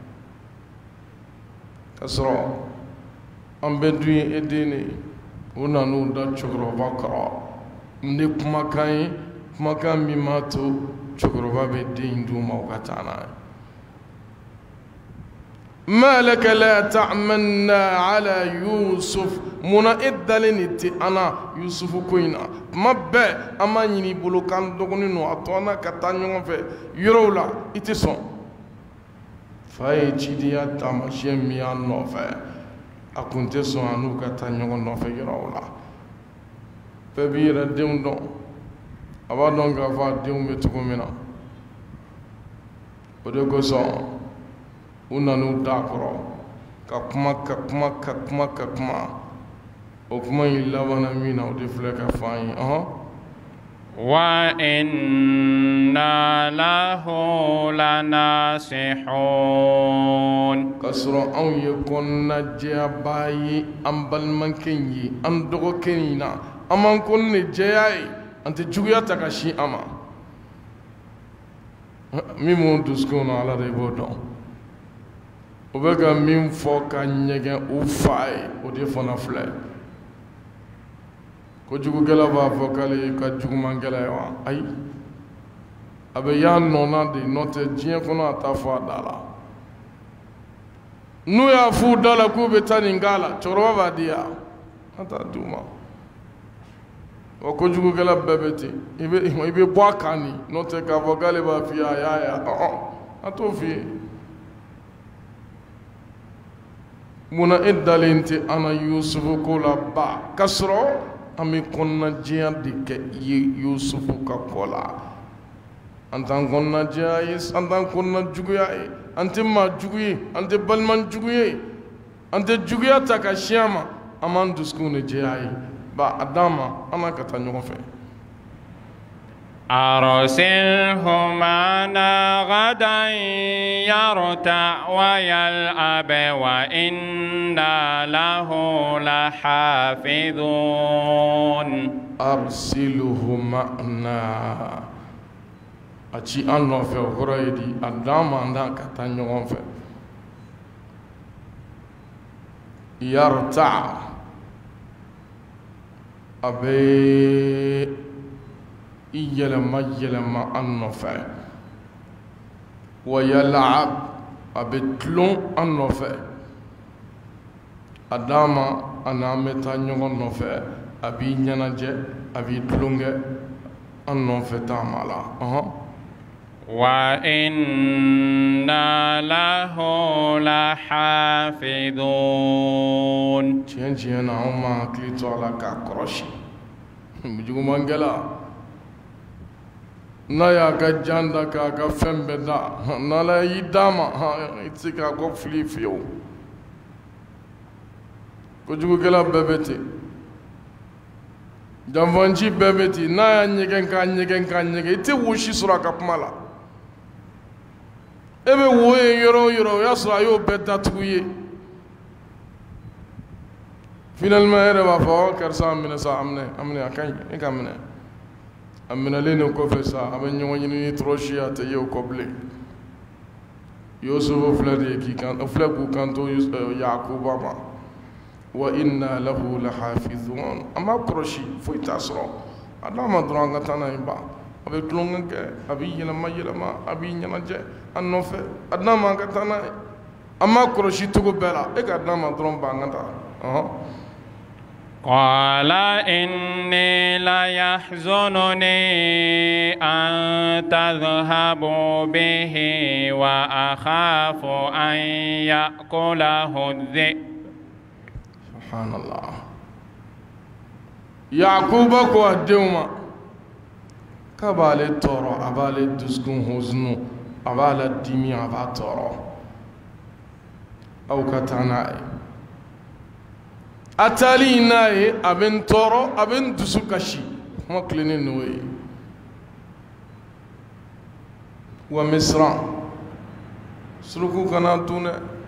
ka sɔrɔ an bɛɛ dun ye e den de ye u nana u da cɛkɔrɔba kɔrɔ ni kumakan ye kumakan min b'a to cɛkɔrɔba bɛ den in d'u ma u ka taa n'a ye ما لك لا تعملنا على يوسف منا إدلني تي أنا يوسف كوينا ما بى أما يني بلو كان دغني نو أتوانا كتانيون في يرولا إتسون فاي جديا تامشي ميان نوفي أكون تسون أنو كتانيون نوفي يرولا فبيرا ديون دون أبا دون كفا ديون بتكومينا ودكو سون u nana da kɔrɔ ka kuma o kuma in labana min na o de filɛ ka fɔ an ye وإنا له لناصحون ka sɔrɔ anw ye kɔnɔnajɛyaba ye an balimakɛ in ye an dɔgɔkɛ in na an b'an kɔnɔ de jɛya ye an tɛ juguya ta ka sin a ma min b'o dusukun na ala de b'o dɔn o bɛ ka min fɔ ka ɲɛgɛn u fa ye o de fana filɛ ko jugukɛla b'a fɔ k'ale ye ka jugumankɛla ye wa ayi a bɛ y'a nɔna de n'o tɛ diɲɛ kɔnɔ a t'a fɔ a da la n'u y'a f'u da la k'u bɛ taa nin k'a la cɛkɔrɔba b'a di yan a t'a d'u ma wa ko jugukɛla bɛɛ bɛ ten i bɛ bɔ a kan nin n'o tɛ k'a fɔ k'ale b'a f'i ye a y'a ye a t'o f'i ye muna e dalen tɛ an na yusufu ko la ba k'a sɔrɔ an bɛ kɔnɔnajɛya de kɛ i ye yusufu ka kɔ la an t'an kɔnɔnajɛya ye an t'an kɔnɔnajuguya ye an tɛ maajugu ye an tɛ balimajugu ye an tɛ juguya ta ka sin a ma an b'an dusukun de jɛya ye ba a d'an ma an n'a ka taa ɲɔgɔn fɛ. أرسله معنا غدا يرتع ويلعب وإنا له لحافظون أرسله معنا أتي أنو في غريدي أدام عندك تانيون في يرتع أبي yɛlɛma an nɔfɛ ويلعب أبتلون النوفي أداما أنا متانيون النوفي أبي نينجي أبي تلونجي النوفي تعملا وإنا له لحافظون تيان أما كليتو على كاكروشي بيجو مانجلا نايا كجاندا كاكا فمبدا نالا يداما يتسيكا كوفلي فيو كجو كلا ببتي جامفانجي ببتي نايا نيكن كان يتي وشي سورا كابمالا ebe woye yoro yasra yo betta tuye finalement ere ba fa karsa amina sa amne akan e kamne amina lene ko fe sa aben nyonyi ni troshia te yo koble yusuf flade ki kan flagu kanto yakuba ma wa inna lahu lahafizun ama kroshi foi tasro adama dranga tanaiba avec longue abi yelama abi nyanaje annofe adama katana amma kroshi tugo bela e ka adama dron bangata قال إني لا يحزنني أن تذهبوا به وأخاف أن يأكله الذئب سبحان الله يعقوب كو كبالي تورو أبالي دسكون هزنو أبالي ديمي أبا تورو أو كتاناي أتالي ناي أبن تورو أبن دسوكاشي ما كليني نوي ومصر سلوكو كانتون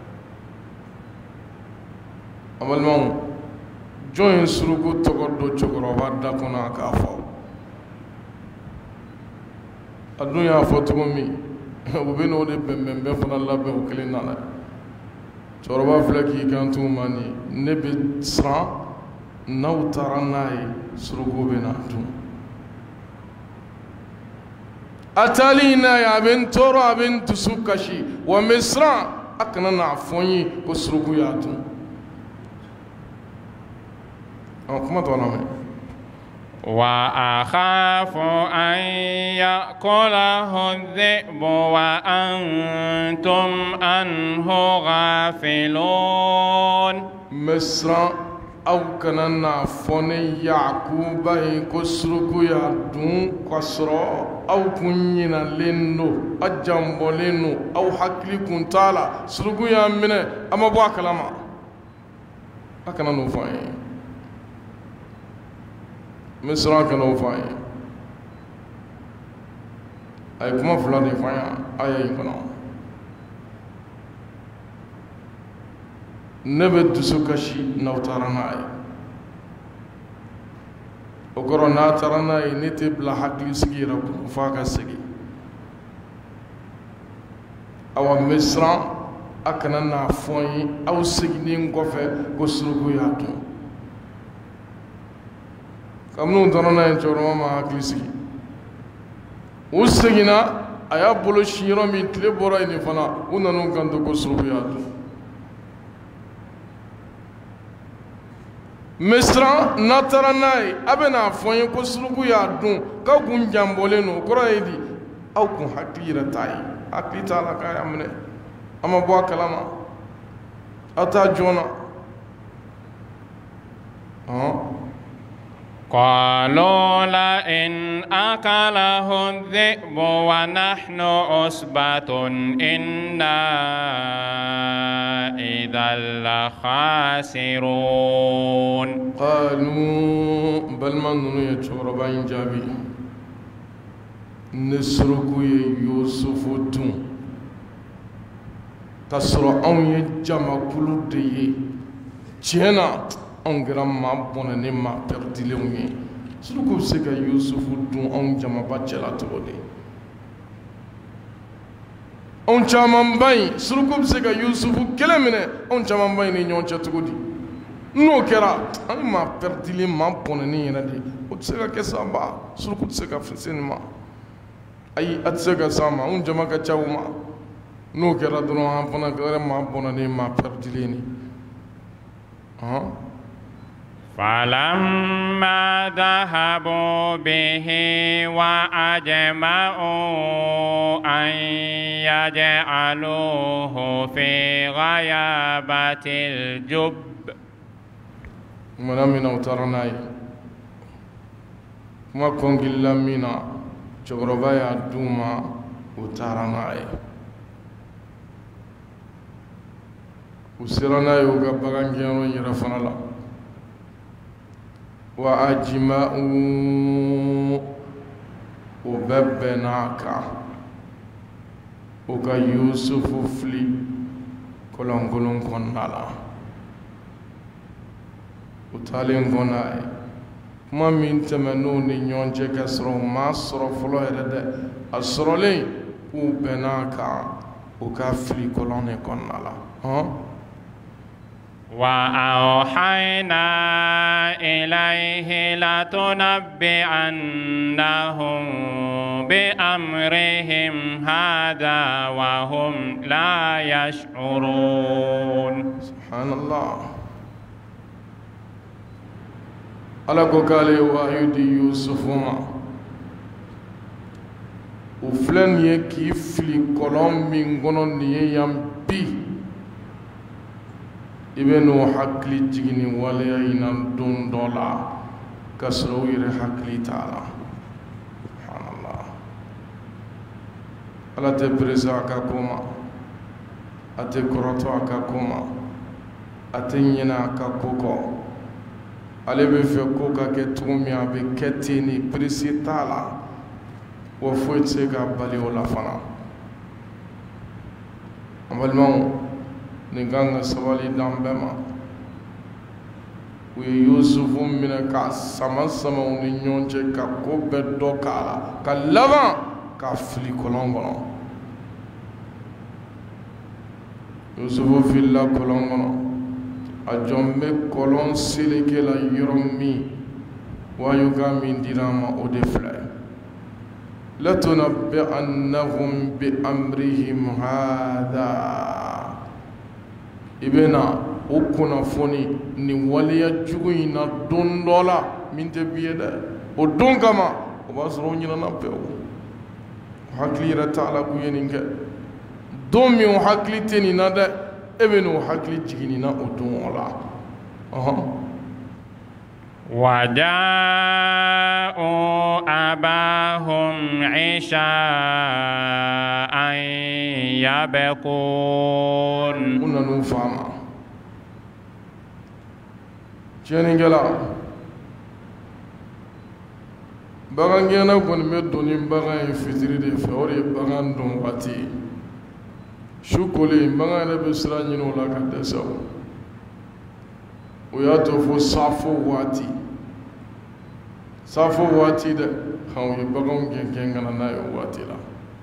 أبل مو جوين سلوكو تقردو چكرو بادا كنا كافو الدنيا فوتومي وبينو دي بمبم فن الله به وكلنا لا چوربا فلكي كانتو ماني نبي سرا نو ترناي سرغو بناتو اتالينا يا بن تورو بن تسوكشي ومصر اكنا نعفوني كسرغو ياتو كما تقولون وأخاف أن يأكله الذئب وأنتم عنه غافلون مصر أو كنا فوني يعقوب كسركو يدون كسرا أو كنينا لينو أجامبو لينو أو حكلي كنتالا سركو يامنه أما بوا كلاما أكنا نوفاين مصر كانوا فاين أي كم فلان فاين أي كنا نبت سكشي نوترناي وكرو ناترناي نتب لحقل سجيرة فاك سجي أو مصر أكنا نافوي أو سجنين كفة كسرقو ياتو kamnu torona en choroma ma haklisi usegina aya bolo shiro mi tle bora ni fana unanu kanto ko surubiyatu misra nataranai abena foyin ko surubu ya dun ka gun jambole no koraidi au kun haklira tai aklita la kaya amne ama bo kalama ata jona قالوا لئن أكله الذئب ونحن عصبة إنا إذا لخاسرون قالوا بل من يشعر بين جابي نسرق يوسف دون تسرع أن يجمع كل دي تينا on gram ma bonne ma perdileuni suruko seka yusufu dun on jama bacela tode on chama bay suruko seka yusufu kelemene on chama bay ni nyoncha tugodi no kera ani ma perdile ma bonne ni nadi o seka kesamba suruko seka fesenma ay atsega sama on jama ka chawma n'o kɛra dɔrɔn an fana kɛra maa bɔnɛnen maa pɛridilen فلما ذهبوا به وأجمعوا أن يجعلوه في غيابة الجب من أوترناي ما كون جل منا جغربايا دوما أوترناي وسرناي وجبران جانو يرفنا لا وأجمعوا وببناك وكا يوسف فلي كلون كلون كنالا وتالين كناي ما من تمنوني نيونجي كسرو ما سرو فلو هرده أسرولين وبناك وكا فلي كلون كنالا وأوحينا إليه لتنبئنهم بأمرهم هذا وهم لا يشعرون سبحان الله على قال وعيد يوسف ما وفلان يكيف لكلام من قنون يمبي ibenu hakli jigini waleya ina don dola kasro yire hakli taala subhanallah ala te presa ka koma ate koroto ka koma ate nyina ka koko ale be fe ko ka ke tumi abe ketini presi taala wo foitse ka bali wala fana amalmo ninganga sabali dambema we yusufu mina ka sama ni nyonche ka ko beddo kala ka lava ka fili kolongono yusufu filla kolongono a jombe kolon silike la yoromi wayuga min dirama o defla latunabbi'annahum bi amrihim hadha ibena o kunnafoni ni waliya jugu in na don dɔ la min tɛ bi ye dɛ o don kama o b'a sɔrɔ o ɲinɛna pewu o hakili yɛrɛ t'a la k'u ye nin kɛ don min o hakili tɛ nin na dɛ e bɛ n'o hakili jigin nin na o don o la وجاءوا أباهم عشاء يبكون كنا نفهم جنيجلا bagan gɛna kɔni bɛ don ni bagan ye fitiri de fɛ o de ye bagan don waati su kolen bagan yɛrɛ bɛ sira ɲini o la ka dɛsɛ o y'a to fo safo waati dɛ o ye baganw gɛn ka na n'a ye o waati la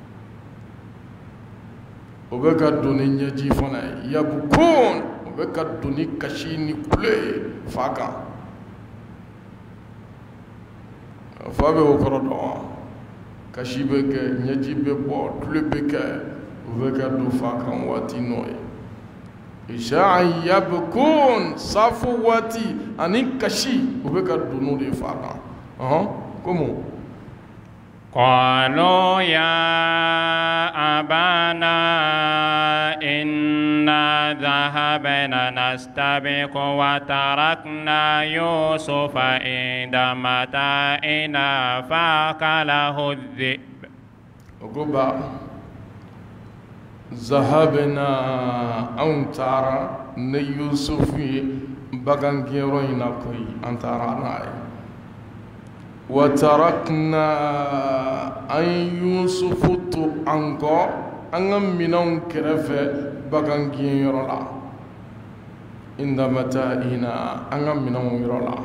o bɛ ka don ni ɲɛji fana ye yabukun o bɛ ka don ni kasi ni kule ye fa kan fa bɛ o kɔrɔ dɔn wa kasi bɛ kɛ ɲɛji bɛ bɔ tule bɛ kɛ o bɛ ka don fa kan waati n'o ye isha'an yabukun safo waati ani kasi o bɛ ka don n'o de fa kan komo قالوا يا أبانا إنا ذهبنا نستبق وتركنا يوسف عند متاعنا فأكله الذئب ذهبنا أنتارا نيوسف بغان جيروينا كوي أنتارا ناي وتركنا أن يوسف تو أنكو أنغم منون كرفة بغان جيرولا عند متاعنا أنغم منون يرولا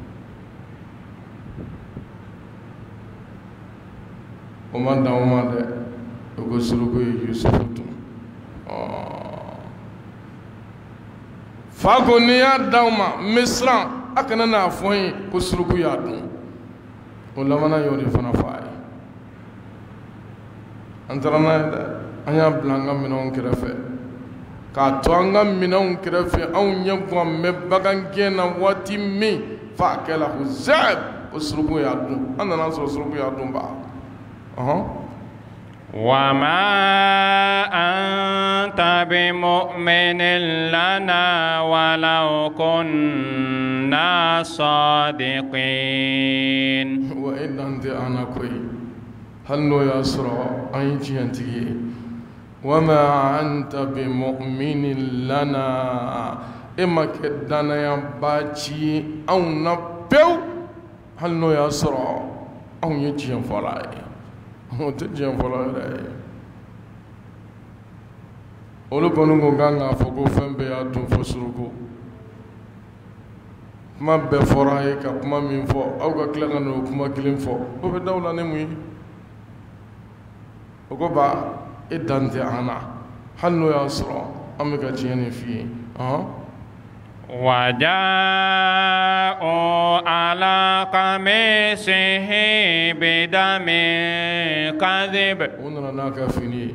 ومن دعوما ده وقصركو يوسف تو فاكو نيا دعوما مصر أكنا نافوين قصركو يادون ولا منا يوري فنا فاي أنترنا an y'a bila an ka minɛnw kɛrɛfɛ k'a to an ka minɛnw kɛrɛfɛ anw ɲɛ gan mɛ bagangɛn na waati min fa a kɛla ko zɛb ko suruku y'a dun an nana sɔrɔ suruku y'a dun ba وما أنت بمؤمن لنا ولو كنا صادقين وإن أنت أنا كوي هل نو يسرع أي جنتي وما أنت بمؤمن لنا إما كدنا يباتي أو نبيو هل نو يسرع أو يجي فلاي o tɛ diɲɛ fɔlɔ yɛrɛ ye olu kɔni ko kan k'a fɔ ko fɛn bɛɛ y'a dun fo suruku kuma bɛɛ fɔra a ye ka kuma min fɔ aw ka tila ka n'o kuma kelen fɔ o bɛ daw la ni mun ye o ko ba e dan tɛ an na hali n'o y'a sɔrɔ an bɛ ka tiɲɛ nin f'i ye وجاءوا على قميصه بدم كذب ونرناك فيني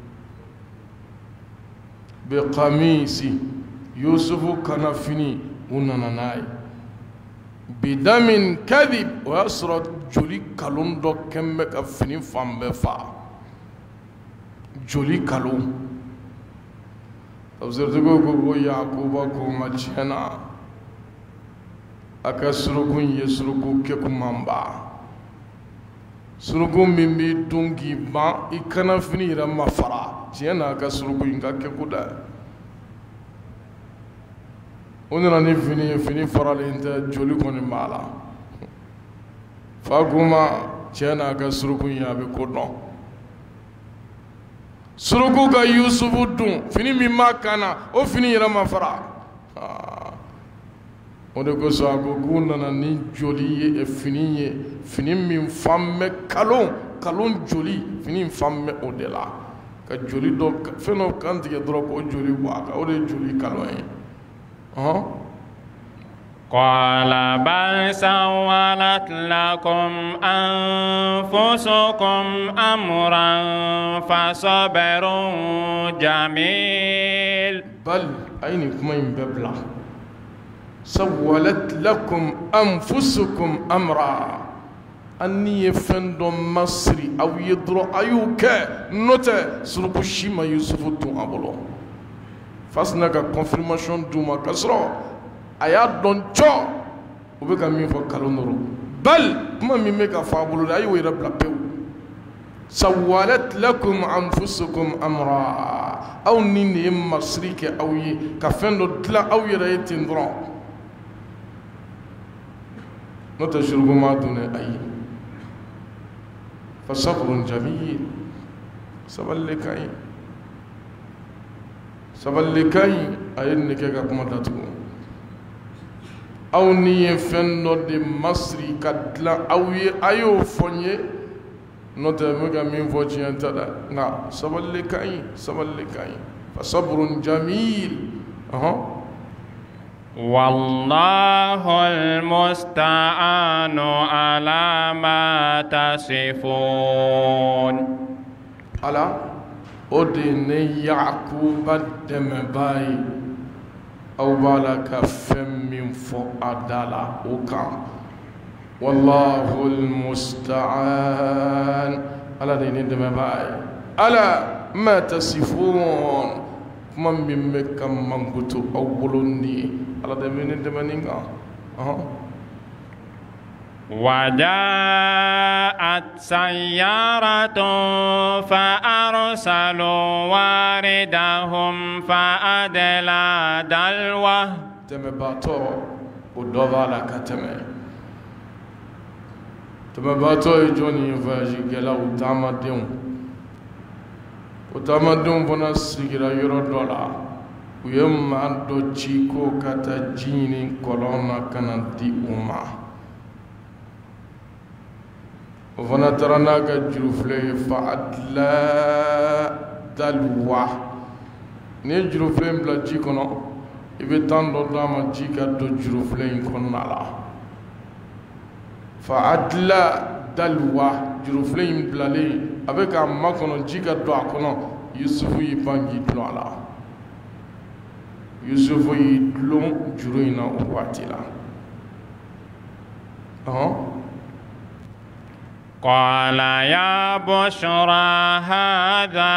بقميصي يوسف كان فيني ونرناي بدم كذب ويسرد جولي كالون دو كمك فيني فامبفا جولي كالون tafsirtigiw ko yakuba ko ma tiɲɛna a ka suruku ye suruku kɛkumanba suruku min b'i dun k'i ban i kana fini yɛrɛ ma fara tiɲɛ na a ka suruku in ka kɛku dɛ o nana ni fini ye fini faralen tɛ joli kɔni b'a la fa ko ma tiɲɛ na a ka suruku in a bɛ ko dɔn suruku ka yusufu dun fini min b'a kan na o fini yɛrɛ ma fara o de kosɔn a ko k'u nana ni joli ye fini ye fini min fan bɛ kalon joli fini fan bɛ o de la ka joli dɔ fɛn dɔ kan tigɛ dɔrɔn k'o joli bɔ a kan o de ye joli kalon ye قال بل سولت لكم أنفسكم أمرا فصبر جميل بل أين كمين ببلا سولت لكم أنفسكم أمرا أني يفندو مصري أو يدرو أيوك نوتة سرقو شيما يوسف دون أبولو فاسناك confirmation دوما كسرو aya don cho o be ka min fɔ kalon noro bal kuma min be ka fɔ a bolo ayi o yɛrɛ bila pewu sawalat lakum anfusukum amra aw ni ne ye masiri kɛ aw ye ka fɛn dɔ dilan aw yɛrɛ ye ten dɔrɔn n'o tɛ suruku ma dun dɛ ayi fa sabrun jamil sabali le ka ɲi a ye nin kɛ ka kuma datugu aw ni ye fɛn dɔ de masiri ka dilan aw ye a y'o fɔ n ye n'o tɛ n bɛ ka min fɔ tiɲɛ tɛ dɛ nka sabali le ka ɲi fa sabrun jamil والله المستعان على ما تصفون ala o de ne yakuba dɛmɛbaa ye aw b'a la ka fɛn min fɔ a da la o kan wallahu almusta'an ala de ne dɛmɛbaa ye ala ma tasifun kuma min bɛ ka mankutu aw bolo ni ala de bɛ ne dɛmɛ nin kan وجاءت سيارة فأرسلوا واردهم فأدلى دلوه tɛmɛbaatɔ o dɔ b'a la ka tɛmɛ tɛmɛbaatɔ ye jɔn ye voyagekɛlaw o taamadenw fana sigira yɔrɔ dɔ la u ye maa dɔ ci ko ka taa ji ɲini kɔlɔn na ka na di u ma o fana taara n'a ka jurufilen ye fa adla dalwa ni ye jurufilen bila ji kɔnɔ i bɛ tan dɔ d'a ma ji ka don jurufilen in kɔnɔna la fa adla dalwa jurufilen in bilalen a bɛ k'a makɔnɔ ji ka don a kɔnɔ yusufu y'i pan k'i dulon a la yusufu y'i dulon juru in na o waati la قال يا بشرى هذا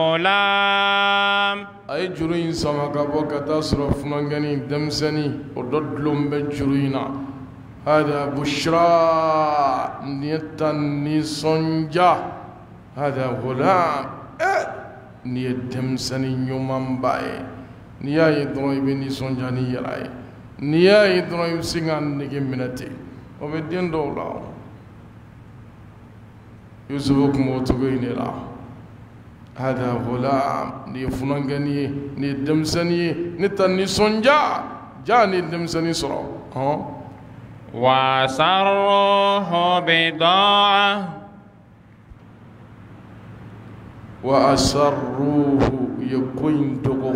غلام ay juru in sama ka bɔ ka taa sɔrɔ funangɛni denmisɛnnin o dɔ dulon bɛ juru in na hada bushra nin ye tan nisɔndiya hada ghulam nin ye denmisɛnnin ɲumanba ye n'i y'a ye dɔrɔn i bɛ nisɔndiya n'i yɛrɛ ye n'i y'a ye dɔrɔn i bɛ se k'a nege minɛ ten o bɛ den dɔw la yusufu kun b'o cogo in de la hada ghulam nin ye funangɛni ye nin ye denmisɛnnin ye ne ta nisɔndiya ja ni denmisɛnnin sɔrɔ وأسروه بضاعة وأسروه يكون دغو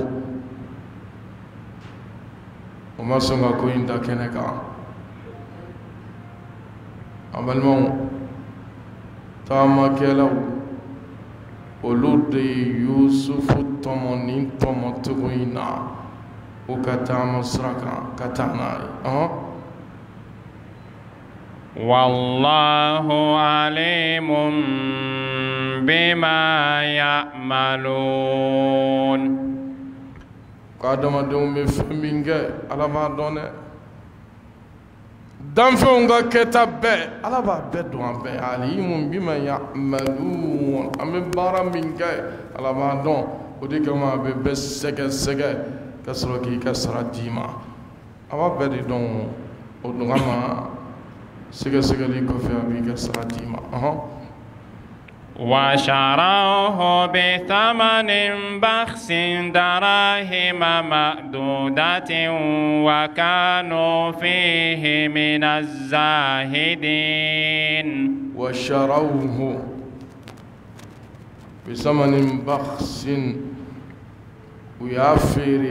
وما سمع كوين دا كنكا عمل مو تاما كيلو ولود يوسف تمونين تموتوينا وكتام سرقا كتانا والله عليم بما يعملون قادم دوم بفمينغ على ما دونه دانفونغا كتاب على با بدوان به عليم بما يعملون ام بارا مينغ على ما دون ودي كما بسك سك كسركي كسر ديما ابا بدي دون ودغما سيغلي كوفي ابي كسراتيما وشروه بثمن بخس دراهم معدودة وكانوا فيه من الزاهدين وشروه بثمن بخس ويافر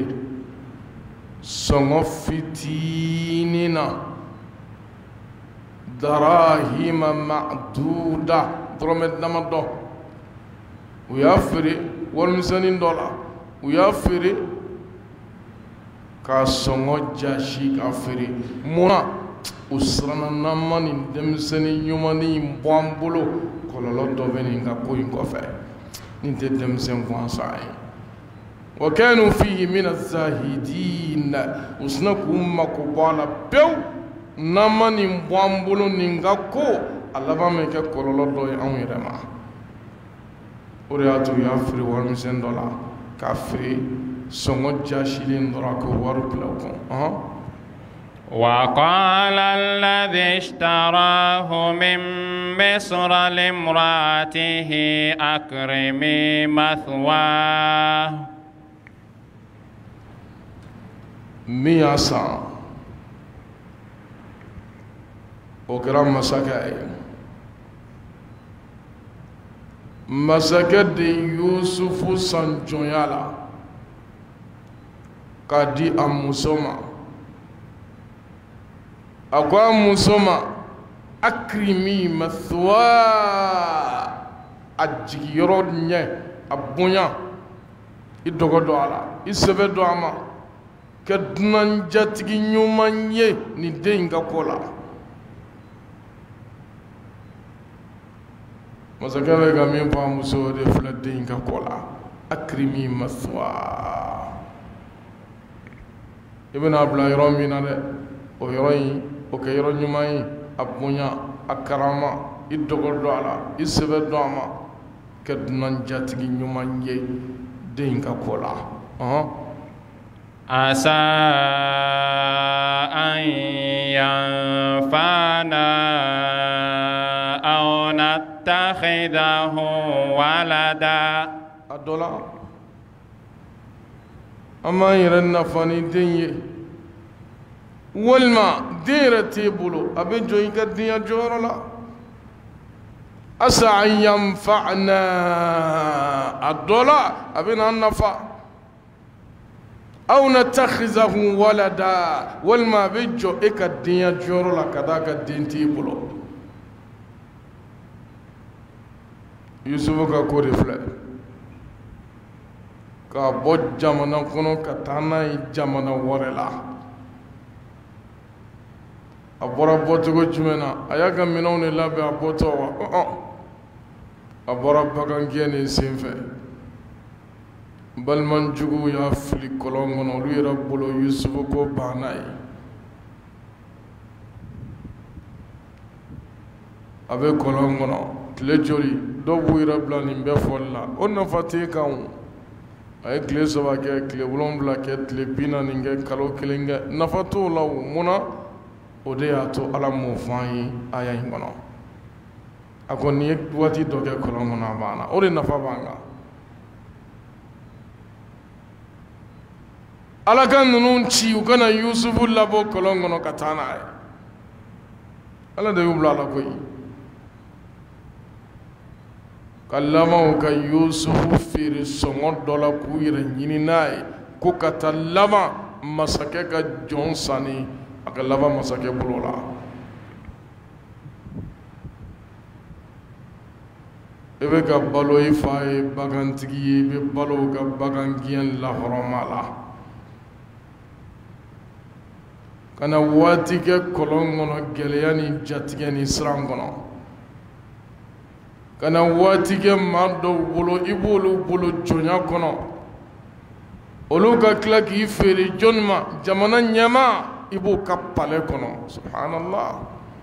صنفتيننا دراهم معدودة درمت نمدو ويافري والمسانين $1 ويافري كاسونغو جاشي كافري مونا usrana namani demseni nyumani mbwambulo kololo dobeni ngako inkofe ninte demsen kwansai wa kanu fihi min az-zahidin usnakum makubala pew namani mbwambulo ningako alaba meke kololo do anwirema uriatu yafri warmisen dola kafri songo jashilin dorako waruplako وقال الذي اشتراه من مصر لامرأته أكرمي مثواه مياسا وكرام مساكاي مساكا دي يوسف سانجونيالا كادي أموسوما أقوى مسوما أكرمي مثوى أجيرو نيه أبويا إدغدو على إسبدو أما كدنان جاتكي نيومان يه ندين كولا مسكبه كامين بامسو دي فلدين كولا أكرمي مثوى ابن أبلا يرومي نادي ويروي okayro nyumai abunya akarama idogodo ala isebedo ama kednan jatigi nyumanye denka kola asa an yanfana aw nattakhidahu walada adola ama yiranna fani denye والما ديرتي بلو أبي جوي كدنيا جورلا أسا أن ينفعنا الدولار أبي ننفع أو نتخذه ولدا والما بيجو إك الدنيا جورلا كذاك الدين تيبلو يوسف كوري فلا ka bɔ jamana kɔnɔ ka taa n'a ye jamana wɛrɛ la a bɔra bɔcogo jumɛn na a y'a ka minɛnw de labɛn a bɔtɔ wa a bɔra bagangɛn de senfɛ balimajuguw y'a fili kɔlɔn kɔnɔ olu yɛrɛ bolo Yusufu ko banna ye a bɛ kɔlɔn kɔnɔ tile joli dɔw b'u yɛrɛ bila nin bɛɛ fɔli la o nafa t'e kan a ye tile 3 kɛ tile 7 kɛ tile 40 kɛ kalo 1 kɛ nafa t'o la munna o de y'a to Ala m'o fɔ an ye aya in kɔnɔ a ko n'i ye waati dɔ kɛ kɔlɔn kɔnɔ a banna o de nafa b'an kan Ala ka ninnu ci u kana Yusufu labɔ kɔlɔn kɔnɔ ka taa n'a ye Ala de y'u bila la koyi ka laban ka Yusufu feere sɔngɔ dɔ la k'u yɛrɛ ɲini n'a ye ko ka taa laban masakɛ ka jɔn sanni a ka laban masakɛ bolo la i bɛ ka balo i fa ye bagantigi ye i bɛ balo ka bagan gɛn lahɔrɔma la ka na waati kɛ kɔlɔn kɔnɔ gɛlɛya ni jatigɛ ni siran kɔnɔ ka na waati kɛ maa dɔw bolo i b'olu bolo jɔnya kɔnɔ olu ka tila k'i feere jɔnni ma jamana ɲɛmaa i b'o ka palais kɔnɔ subhanallah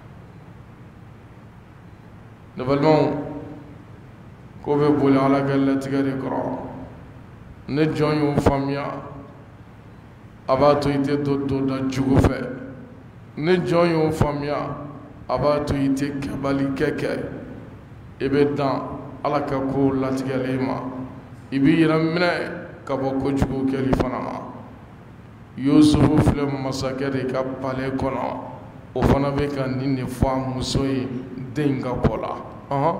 ne balimaw ko bɛ boli Ala ka latigɛ de kɔrɔ ne jɔn y'o faamuya a b'a to i tɛ don da jugu fɛ ne jɔn y'o faamuya a b'a to i tɛ kɛbali kɛ i bɛ dan Ala ka ko latigɛlen ma i b'i yɛrɛ minɛ ka bɔ kojugu kɛli fana ma Yusufu filɛ masakɛ de ka palais kɔnɔ o fana bɛ ka nin de fɔ a muso ye den ka kɔ la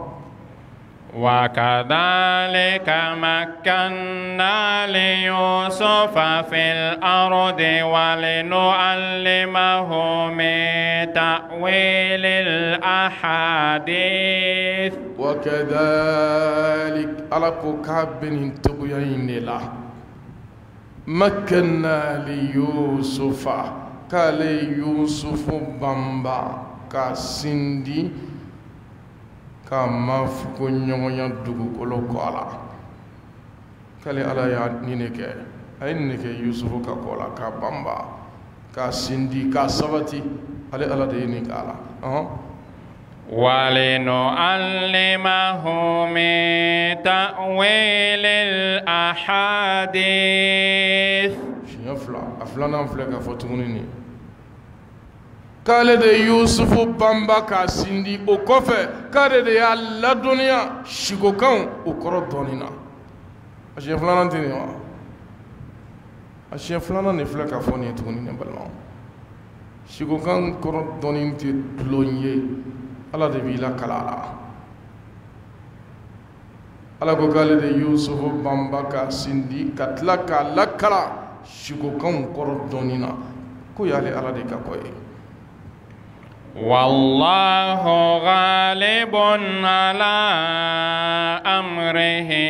وكذلك مكنا ليوسف في الأرض ولنعلمه من تأويل الأحاديث وكذلك على كوكب تبين له مكنا ليوسف قال يوسف بامبا كاسندي kama fuko ɲɔgɔnya dugukolo kɔ a la k'ale Ala y'a nin de kɛ a ye nin de kɛ Yusufu ka kɔ la k'a banba k'a sindi k'a sabati ale Ala de ye nin k'a la وَلِنُعَلِّمَهُ مِن تَأْوِيلِ الْأَحَادِيثِ siɲɛ fila a filanan filɛ k'a fɔ tuguni nin k'ale de Yusufu banba k'a sindi o kɔfɛ k'ale de y'a ladɔnniya sikokanw o kɔrɔ dɔɔnin na a siɲɛ filanan tɛ nin wa a siɲɛ filanan de filɛ k'a fɔ nin ye tuguni ne balimaw sikokan kɔrɔ dɔɔnin tɛ dulon ye Ala de b'i lakala a la Ala ko k'ale de Yusufu banba k'a sindi ka tila k'a lakala sikokanw kɔrɔ dɔɔnin na ko y'ale Ala de ka kɔ ye والله غالب على أمره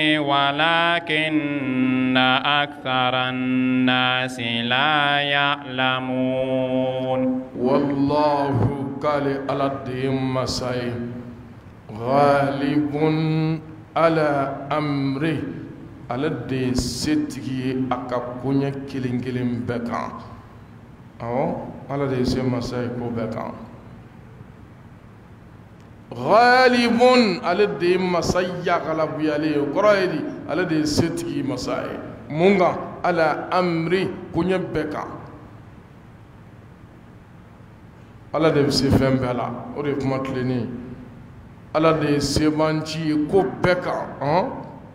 ولكن أكثر الناس لا يعلمون والله قال على الدين مساي غالب على أمره على الدين ستكي أكاكوني كيلين كيلين بكا أو على الدين مساي كو بكا غالب على الدين مساي غلب يالي قرأي على الدين ستكي مساي مونغا على أمري كوني بكا Ala de bɛ se fɛn bɛɛ la o de ye kuma tilenni Ala de ye sebanci ye ko bɛɛ kan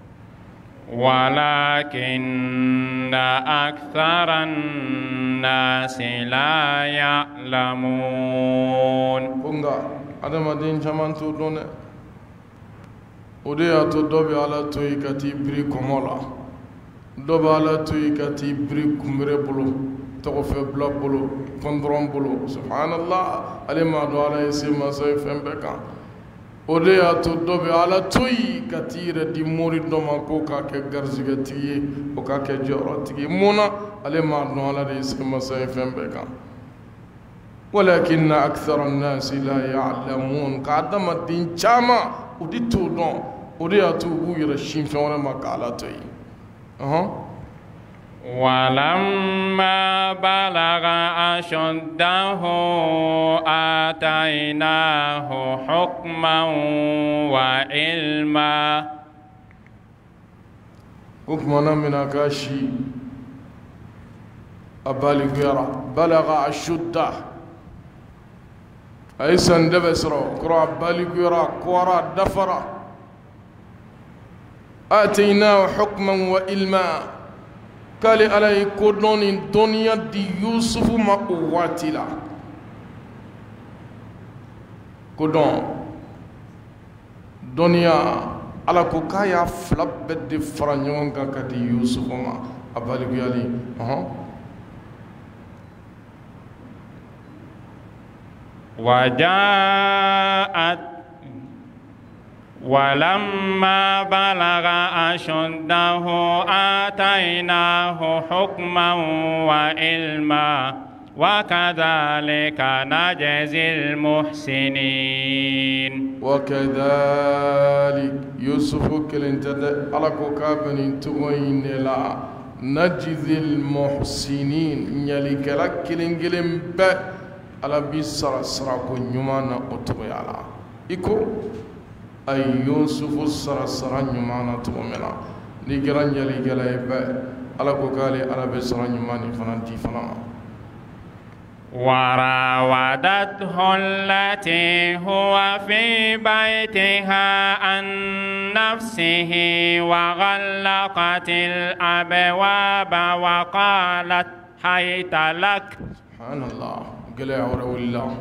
ولكن أكثر الناس لا يعلمون ko nka adamaden caman t'o dɔn dɛ o de y'a to dɔ bɛ Ala to yen ka t'i biri kɔmɔ la dɔ bɛ Ala to yen ka t'i biri kunbere bolo tɔgɔfɛbila bolo kɔndɔrɔn bolo subhanallah ale m'a dɔn Ala ye se masa ye fɛn bɛɛ kan وديا تدوبي على توي كثير دي موري دوما كوكا كغرزغتي وكا كجورتي مونا علي ما نو على ريس مسايفن بكا ولكن اكثر الناس لا يعلمون قدم الدين جاما ودي تو دون وديا تو بوير شين فون ما قالتي ولما بلغ أشده آتيناه حكما وعلما حكمنا من أكاشي أبالغ بلغ أشده أي سندبسرو كرا بالغ كورا دفرا آتيناه حكما وعلما قال علي كودون الدنيا دي يوسف ما قواتلا كودون دنيا على كوكايا فلاب دي فرانيون كدي يوسف ما أبالي بيالي وجاءت ولما بلغ أشده آتيناه حكما وعلما وكذلك نجزي المحسنين وكذلك يوسف كلنتد على كوكابن توين لا نجزي المحسنين يلي كلك كلنجلم ب على بيسر سراكو نيمانا أتويالا إكو أي يوسف سرسرا نيمانا تومنا نيجران يلي جلاي ب على كوكالي على بيسر نيماني فنانتي فنا وراودته التي هو في بيتها عن نفسه وغلقت الأبواب وقالت حيت لك سبحان الله قال يا الله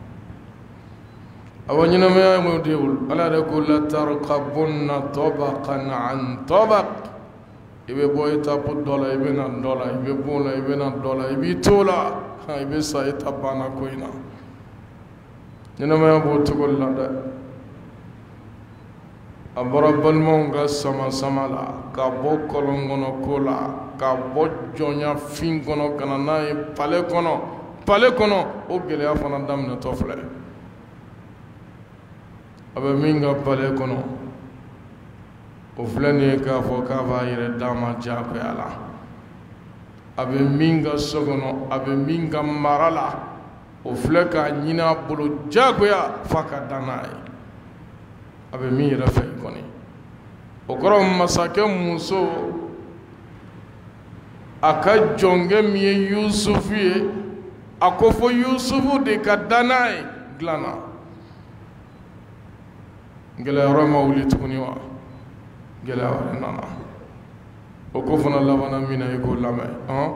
أوجنا ما يموديول على ركول تركبون طبقا عن طبق يبي بوي تابو دولا يبي نان دولا يبي بولا يبي نان دولا يبي تولا يبي سايت أبانا كوينا جنا ما يبغى تقول لا أبرب المونغ سما سما لا كابو كولونغونو كولا كابو جونيا فينغونو كناناي بالكونو أوكي أفنى دم نتوفله أبى مينغا بالكونو وفلاني كافو كافا يرداما جاكو يالا أبى مينغا سغنو أبى مينغا مارالا وفلكا نينا بلو جاكو يا فاكا داناي أبى ميرا فيكوني وكرم مساكم موسو أكا جونغ مي يوسفي أكوفو يوسف دي كداناي غلانا غلا رما وليتوني وا غلا ورنانا وكوفنا لبنا مينا يقول لما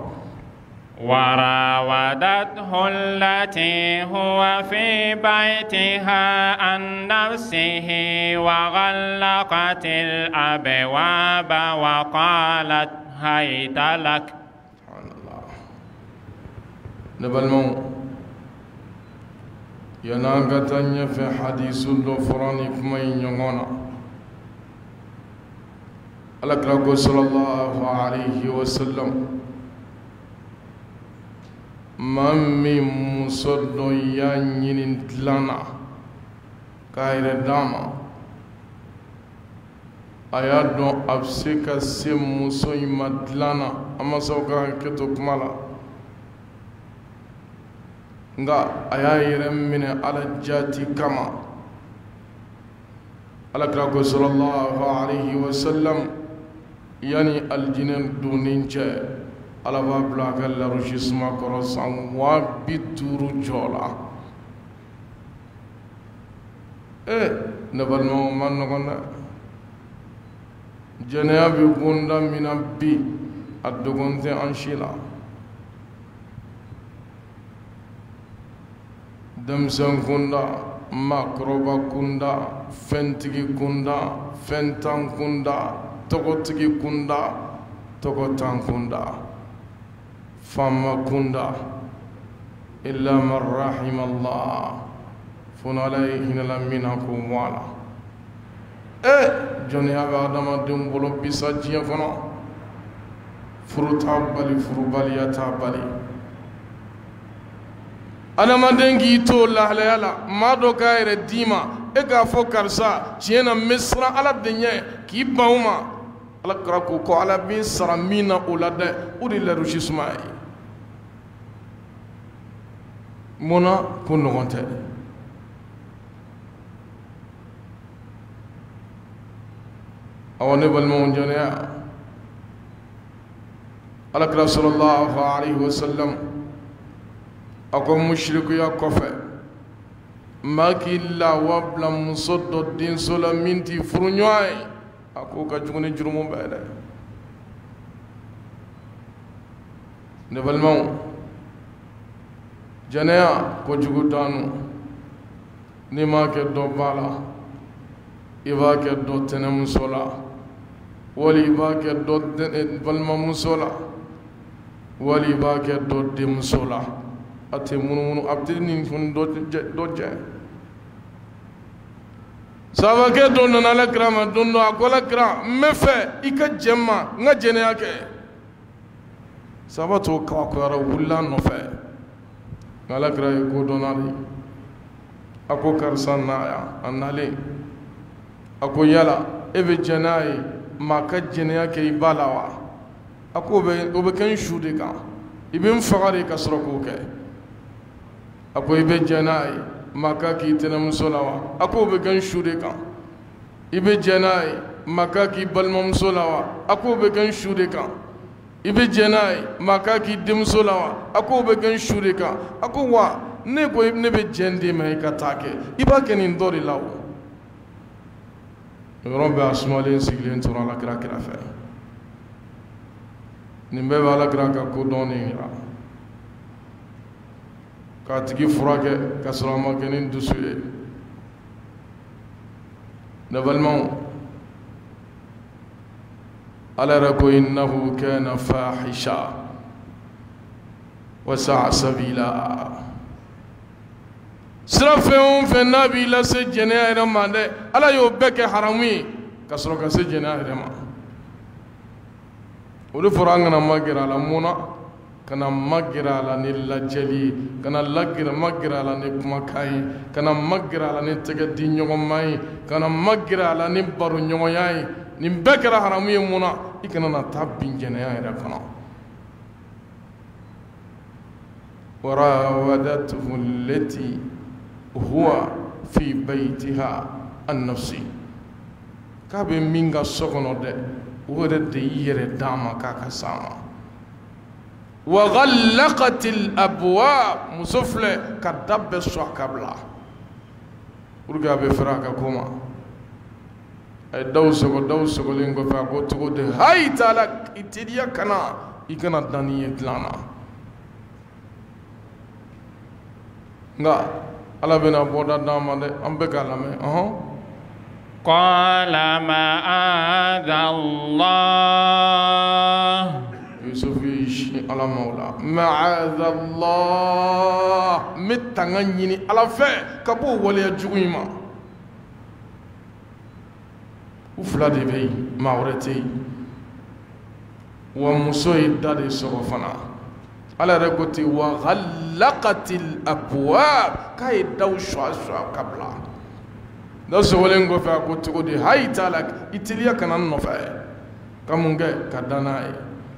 وراودته التي هو في بيتها عن نفسه وغلقت الأبواب وقالت هيت لك سبحان الله نبالمو يناغتني في حديث الدفراني كما ينغونا الأكرم صلى الله عليه وسلم مامي مصدو يانين تلانا كاير داما أيادو أبسيكا سيم مصوي مدلانا أما سوكا كتو كمالا nga aya yirem mine ala jati kama ala krako sallallahu alayhi wa sallam yani aljinen duninche ala babla kala rushisma korosan wa bituru jola nabal mo man ngona jenya bi gunda mina bi adugonte anshila Demsen kunda, makroba kunda, fentigi kunda, fentan kunda, togotigi kunda, togotan kunda, fama kunda, illa man rahim Allah, fona ala ye hinɛla min na k'o mɔ a la jɔnniya bɛ adamadenw bolo bisa diɲɛ kɔnɔ furu t'a bali furubaliya t'a bali adamaden k'i to lahalaya la maa dɔ k'a yɛrɛ d'i ma e k'a fɔ karisa tiɲɛ na n bɛ siran ala de ɲɛ k'i ban o ma alakira ko ala bɛ sara min na o la dɛ o de larusi sumaya ye munna ko ɲɔgɔn tɛ awa ne balimaw jɔnya alakira sallallahu alaihi wasallam a ko mushrikuya kɔfɛ maa k'i lawa bila muso dɔ denso la min t'i furuɲɔgɔn ye a ko ka jugu ni jurumu bɛɛ dɛ ne balimaw jɛnɛya kojugu danu n'i m'a kɛ dɔ ba la i b'a kɛ dɔ tɛnɛmuso la wali i b'a kɛ dɔ balimamuso la wali i b'a kɛ dɔ denmuso la a tɛ munumunu a bɛ nin kun dɔ jɛ sabakɛ dɔ nana alakira ma don dɔ a ko alakira n bɛ fɛ i ka jɛ n ma n ka jɛnɛya kɛ sabatɔ kabakoyara wulila nɔfɛ nka alakira ye ko dɔnna de a ko karisa na yan a nalen a ko yala e bɛ jɛ n'a ye maa ka jɛnɛya kɛ i ba la wa a ko o bɛ kɛ n su de kan i bɛ n faga de ka sɔrɔ k'o kɛ a ko i bɛ jɛ n'a ye maa ka k'i tɛnɛmuso la wa a ko o bɛ kɛ n su de kan i bɛ jɛ n'a ye maa ka k'i balimamuso la wa a ko o bɛ kɛ n su de kan i bɛ jɛ n'a ye maa ka k'i denmuso la wa a ko o bɛ kɛ n su de kan a ko wa ne ko ne bɛ jɛ n den ma i ka taa kɛ i b'a kɛ nin dɔ de la o yɔrɔ bɛɛ a sumalen sigilen tora alakira kɛrɛfɛ nin bɛɛ bɛ alakira ka kodɔn nin yira k'a tigi furakɛ ka sɔrɔ a ma kɛ ni dusu ye ne balimaw ala yɛrɛ ko innahu kana fahisha wa sa'a sabila sira fɛn o fɛn n'a b'i lase jɛnɛya yɛrɛ ma dɛ ala y'o bɛɛ kɛ haramu ye ka sɔrɔ ka se jɛnɛya yɛrɛ ma o de fɔra an kana magɛrɛ a la mun na kana magɛrɛ a la ni lajɛli ye kana magɛrɛ a la ni kumakan ye kana magɛrɛ a la ni tɛgɛ di ɲɔgɔnma ye kana magɛrɛ a la ni baro ɲɔgɔnya ye nin bɛɛ kɛra haramu ye mun na i kana na taa bin jɛnɛya yɛrɛ kɔnɔ warawadatuhu allati huwa fi baytiha an nafsi k'a bɛ min ka so kɔnɔ dɛ o yɛrɛ de y'i yɛrɛ d'a ma k'a ka s'a ma wa ghallaqatil abwab muso filɛ ka da bɛɛ sɔn a ka bila pour que a bɛ fɛrɛ a ka ko ma a ye daw sogolen kɔfɛ a ko cogo di hayi taala i teliya kana i kana dan n'i ye dilan na nka ala bɛna bɔda d'an ma dɛ an bɛɛ k'a lamɛn قال معاذ الله يوسف يشي على مولا معاذ الله متغنيني على فه كبو ولا جويما وفلا دي بي ماورتي ومسوي دادي سوفنا على رغوتي وغلقت الابواب كاي داو شوا قبلا da sogolen kɔfɛ a ko cogo di hayi t'a la i teliya kana n nɔfɛ ka mun kɛ ka dan n'a ye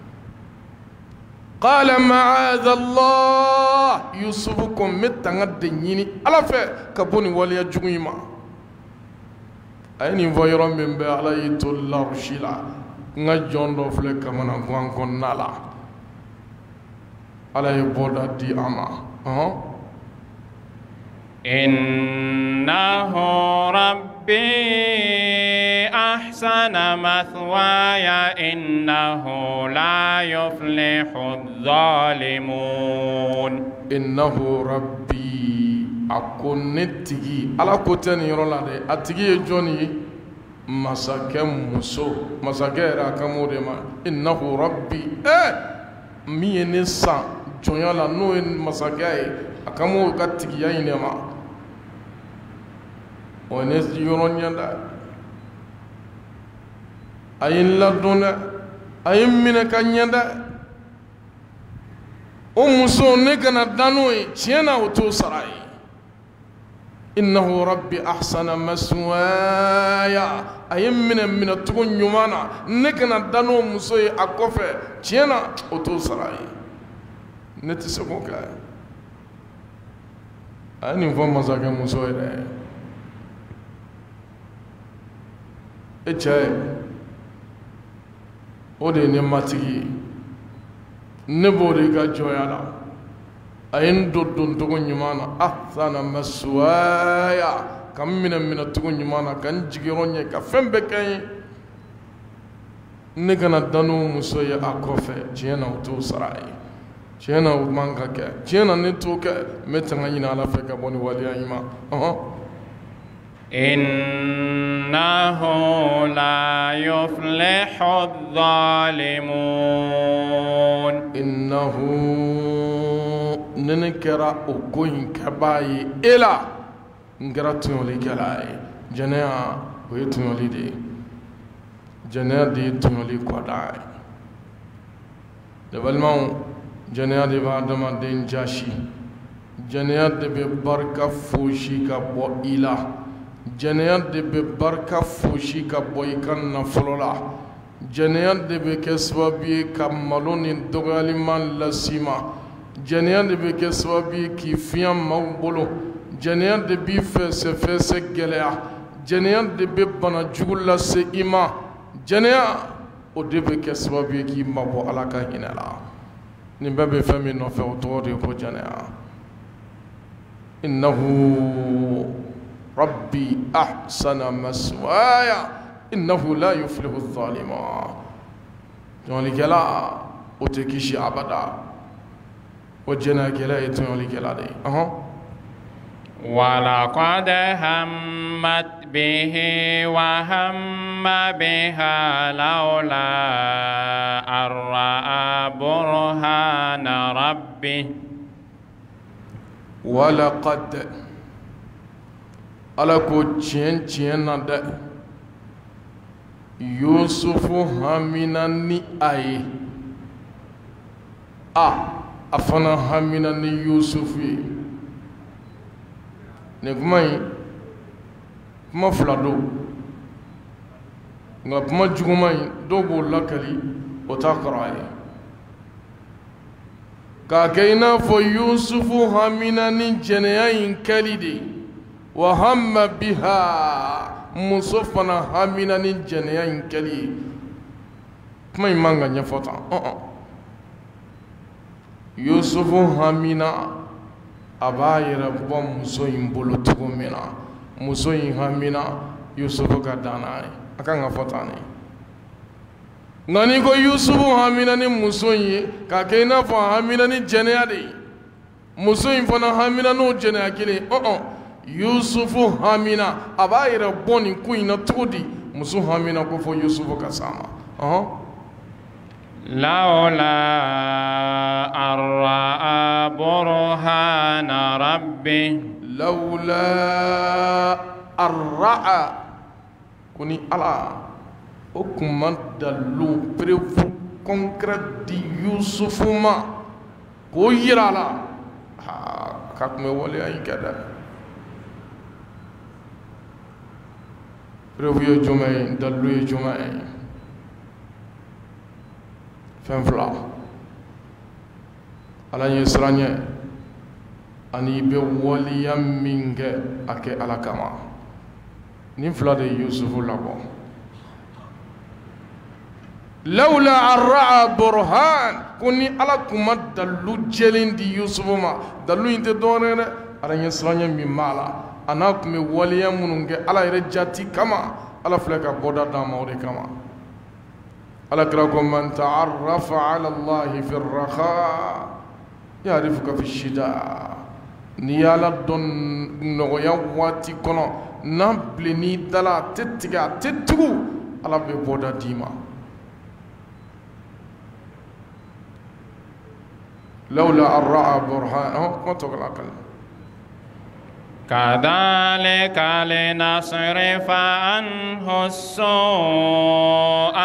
qala ma'adha Allah yusufu ko n bɛ tanga de ɲini ala fɛ ka bɔ nin waleya jugu in ma a ye nin fɔ yɔrɔ min bɛ ala y'i to larusi la n ka jɔn dɔ filɛ kamanagan kɔnɔna la ala ye bɔda di a ma إنه ربي أحسن مثواي إنه لا يفلح الظالمون إنه ربي أكون نتيجي على كتن يرولا ده أتيجي جوني مساكن مسو مساكن راكمو دما إنه ربي مي نسا جونيالا نو مساكن akamu ka tigiya ɲinɛ ma ونس يرون أين لدنا أين من كان يدا أمسو نكنا دانوي تينا وتوسراي إنه ربي أحسن مسوايا أين من التكون يمانا نكنا دانو مسوي أكوفي تينا وتوسراي نتسكوك أني فما زاكا مسوي ده إتشاي ودي نماتي نبوري كجويانا أين دودون تكون يمانا أحسن مسوايا كم من تكون يمانا كان جيروني كفن بكاي نكنا دانو مسوي أكوفي جينا وتو سراي جينا ومانكا كي جينا نتوك متنا ينا على فكا بوني واليا إيما إنه لا يفلح الظالمون إنه ننكر أكوين كباي إلا نكرا تنولي كلاي جنيا وهي تنولي دي جنيا دي تنولي كوداي دبالماو جنيا دي بعدما دين جاشي جنيا دي ببركة فوشي كبو إلا جنيا دي ببركة فوشي كبوي كان نفلولا جنيا دي بكسبابي كمالون دوغالي من لسيما جنيا دي بكسبابي كيفيا موبولو جنيا دي بفس جليا جنيا دي ببنا جولا سيما جنيا ودي بكسبابي كي مبو علاكا هنالا نبابي فمي نوفي وطوري كو جنيا إنه ربي أحسن مسوايا إنه لا يفلح الظالمون جوني كلا وتكيشي أبدا وجنا كلا يتوني كلا دي ولقد همت به وهم بها لولا أن رأى برهان ربه ولقد alako tiɲɛ na dɛ yusufu hamina ni a ye a fana hamina ni yusufu ye nin kuma in kuma fila don nka kuma juguman in dɔw b'o lakali o t'a kɔrɔ a ye k'a kɛ i n'a fɔ yusufu hamina ni jɛnɛya in kɛli de وهم بها مصفنا همنا نجنيا إنكلي كما يمانغا نفوتا يوسف همنا أباير بوم مسوين بولوتو منا مسوين همنا يوسف كدانا أكان نفوتاني ngani ko yusufu hamina ni musoyin ka ke na fa hamina ni jɛnɛya de musoyin fana hamina no jɛnɛya kelen yusufu hamina a b'a yɛrɛ bɔ nin ko in na cogo di muso hamina ko fɔ yusufu ka s'a ma لولا أن رأى برهان ربه لولا أن رأى كوني على أكمل دلو بريفو concret di yusufu ma ko yira la ka kun bɛ waleya in kɛ dɛ preuve ye jumɛn ye dalilu ye jumɛn ye fɛn fila ala ye siran ɲɛ ani i bɛ waleya min kɛ a kɛ ala kama nin fila de ye yusufu labɔ lawla an ra'a burhan ko ni ala kun ma dalilu jɛlen di yusufu ma dalilu in tɛ dɔwɛrɛ ye dɛ ala ye siran ɲɛ min b'a la a n'a kun bɛ waleya minnu kɛ ala yɛrɛ jati kama ala filɛ ka bɔda d'a ma o de kama ala kira ko man ta'arrafa ala allahi fi raha ya'rifuka fi shida n'i y'ala dɔn nɔgɔya waati kɔnɔ n'a bilenni dala a tɛ tigɛ a tɛ tugu ala bɛ bɔda d'i ma لولا أن رأى برهان ما تقول أقل كذلك لنصرف عنه السوء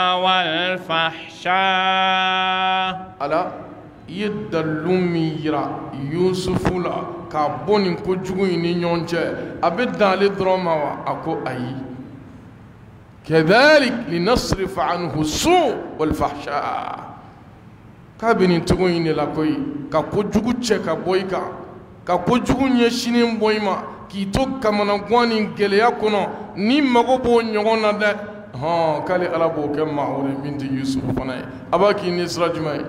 والفحشاء ala yedalumi yira yusufu la ka boni ko jugu ni nyonche abedale drama wa ako ayi كذلك لنصرف عنه السوء والفحشاء kabini tugu ni la koy ka ko jugu che ka boyka ka ko jugu nyeshinin boyma ki to kamana gwani gele yakono ni mago bo nyogona de ha kale ala bo ke maure min di yusuf fanay abaki ni srajmay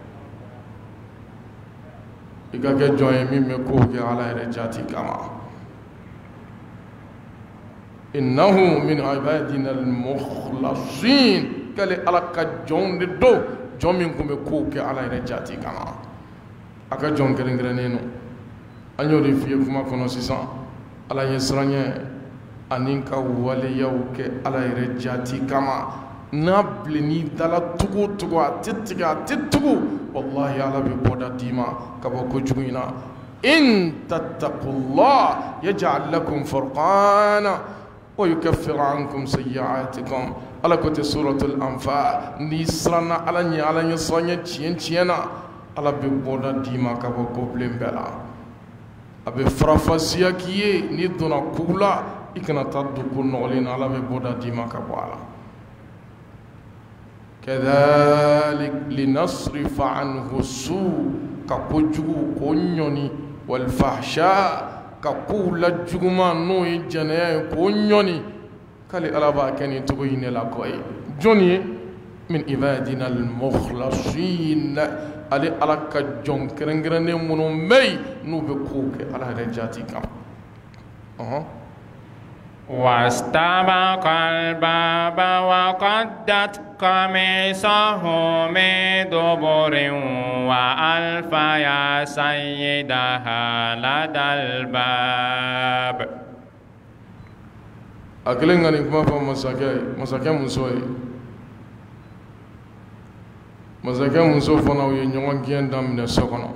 igage joye mi me ko ke ala re jati kama innahu min ibadina al-mukhlasin kale ala ka jonde do jomin ko me ko ke ala re jati kama aka jon gerengereno anyo de fiye kuma kono sisan ala yesranye aninka wale yauke ala re jati kama nablini dala tugu tugu atitiga titugu wallahi ala bi boda dima kabo ko juguina in tattaqullah yaj'al lakum furqana wa yukaffir ankum sayyi'atikum ala ko te suratul anfal ni srana ala nya sonya ciena ala bi boda dima kabo ko blembela abe frafasiya kiye ni dona kula ikana taddu ko nolina ala bi boda dima kabo ala كذلك لنصرف عنه السوء كقجو كونيوني والفحشاء كقول الجمع نوي جناي كونيوني كالي ألابا كاني تبين لكوي جوني من عبادنا المخلصين علي ألاك جون كرنجرني منو مي نوبكوك على رجاتي كم واستبق الباب وقدت قميصه من دبر وألف يا سيدها لدى الباب أكلنا نكما فمساكي مسوي فنا وينيوان كيان دام من السكنة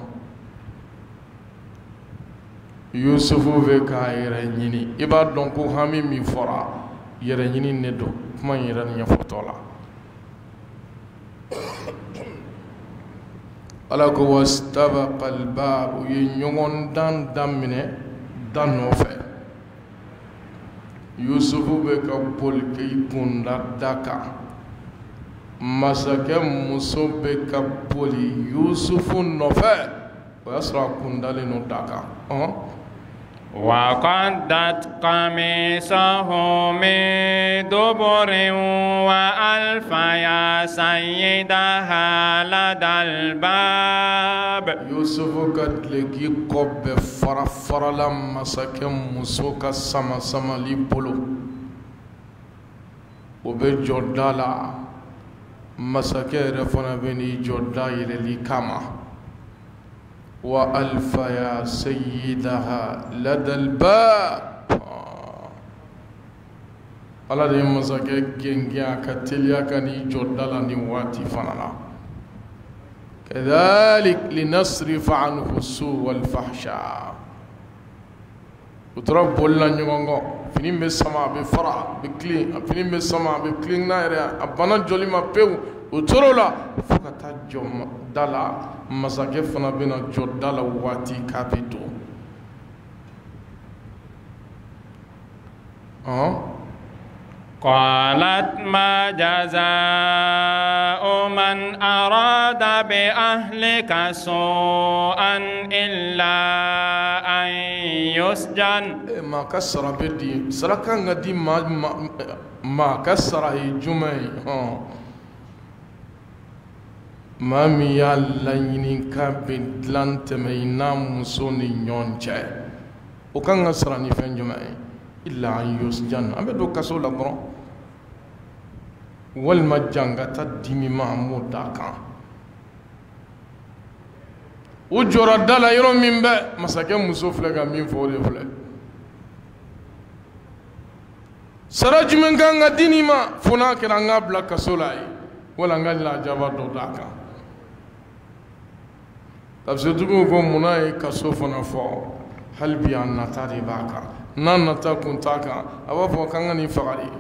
yusufu be ka yɛrɛ ɲini i b'a dɔn ko hami min fɔra yɛrɛ ɲini ne don kuma in yɛrɛ ɲɛfɔtɔ la ala ko wastabaqa albab u ye ɲɔgɔn dan daminɛ da nɔfɛ yusufu be ka boli k'i kunda da kan masakɛ muso be ka boli yusufu nɔfɛ o y'a sɔrɔ a kundalen no da kan وقدت قميصه من دبر وألف يا سيدها لدى الباب يوسف قد لقي قب فرفر لما سكن مسوك سما لبلو وبجدالا مسكين رفنا بني جدا إلى كما وألف يا سيدها لدى الباب على دي مساكي جنجا كتليا كني جدالا نواتي فنانا كذلك لنصرف عنه السوء والفحشاء وترب ولا نيغونغو فيني بسما بفرا بكلين فيني بسما بكلين نايرا ابانا جولي ما بيو وترولا فكتا جوم دالا مساكي فنا بنا جدالا واتي كابيتو قالت ما جزاء من أراد بأهلك سوءا إلا أن يسجن ما كسر بدي سركان غدي ما كسر جمعي mami ya laɲini ka be dilan tɛmɛ i n'a muso ni ɲɔgɔn cɛ o kan ka sara ni fɛn jumɛn ye illa an yusjan an bɛ don kaso la dɔrɔn walima jangata dimi ma an b'o d'a kan o jɔra da la yɔrɔ min bɛ masakɛ muso filɛ ka min fɔ o de filɛ sara jumɛn kan ka di nin ma fo n'a kɛra an k'a bila kaso la ye wala an ka lajaba dɔ d'a kan tafsirtigiw ko munna ye kaso fana fɔ hali bi a nata de b'a kan n'a nata kun t'a kan a b'a fɔ k'an ka nin faga de.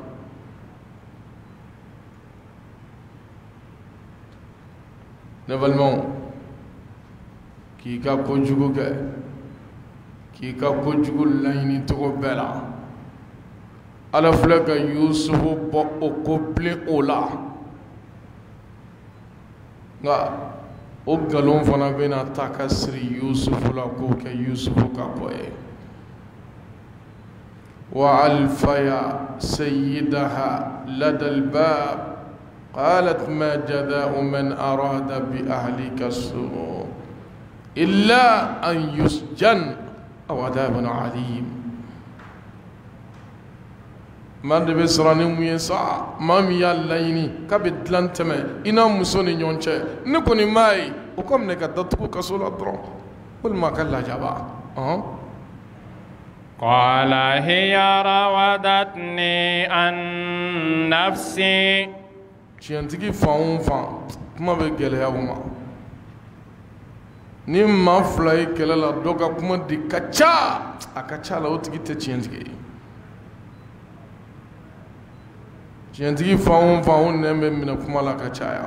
ne balimaw k'i ka kojugu kɛ k'i ka kojugu laɲini cogo bɛɛ la Ala filɛ ka Yusufu bɔ o ko bilen o la nka o nkalon fana bɛna ta ka siri Yusufu la k'o kɛ Yusufu ka bɔ ye. wa alfaya sayyidaha ladal bab قالت ما جزاء من أراد بأهلك السوء إلا أن يسجن أو عذاب عليم. ما دبي سراني ميسا ما ميا لايني كابد لانتمه إنا مسوني نيونچه نكوني ماي وكم نكدتكو كسولا درو قل ما كلا جابا قال هي راودتني عن نفسي. tiɲɛtigi fan o fan kuma bɛ gɛlɛya o ma ni maa fila ye kɛlɛ la dɔ ka kuma di ka ca a ka ca la o tigi tɛ tiɲɛtigi ye. tiɲɛtigi fan o fan o nɛn bɛ minɛ kuma la ka caya.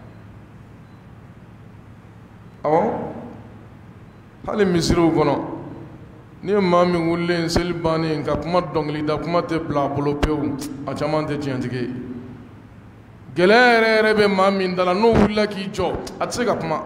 awɔ hali misiriw kɔnɔ ni maa min wulilen seli bannen ka kuma dɔnkili da kuma tɛ bila a bolo pewu a caman tɛ tiɲɛtigi ye. gɛlɛya yɛrɛ yɛrɛ bɛ maa min da la n'o wulila k'i jɔ a tɛ se ka kuma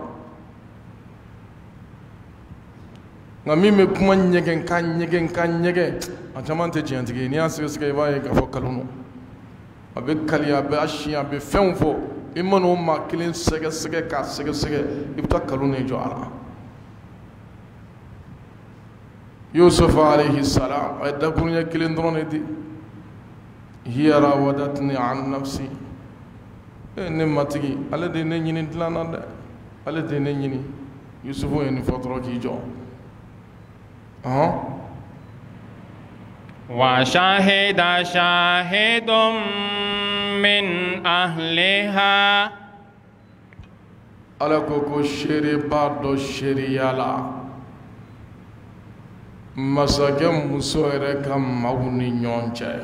nka min bɛ kuma ɲɛgɛn ka ɲɛgɛn ka ɲɛgɛn a caman tɛ tiɲɛtigi ye. n'i y'a sɛgɛsɛgɛ i b'a ye k'a fɔ kalon don a bɛ kali a bɛ siyɛn a bɛ fɛnw fɔ i mana o maa kelen sɛgɛsɛgɛ k'a sɛgɛsɛgɛ i bɛ taa kalon de jɔ a la. Yusufa alayhi salam a ye dakuruɲɛ kelen dɔrɔn de di hiya rawadatni an nafsi. ne matigi ale de ne ɲini dilan na dɛ ale de ne ɲini. Yusufu ye nin fɔ dɔrɔn k'i jɔ. وشهد شاهد من أهلها. Ala ko seereba dɔ seereya la masakɛ muso yɛrɛ ka maaw ni ɲɔgɔn cɛ.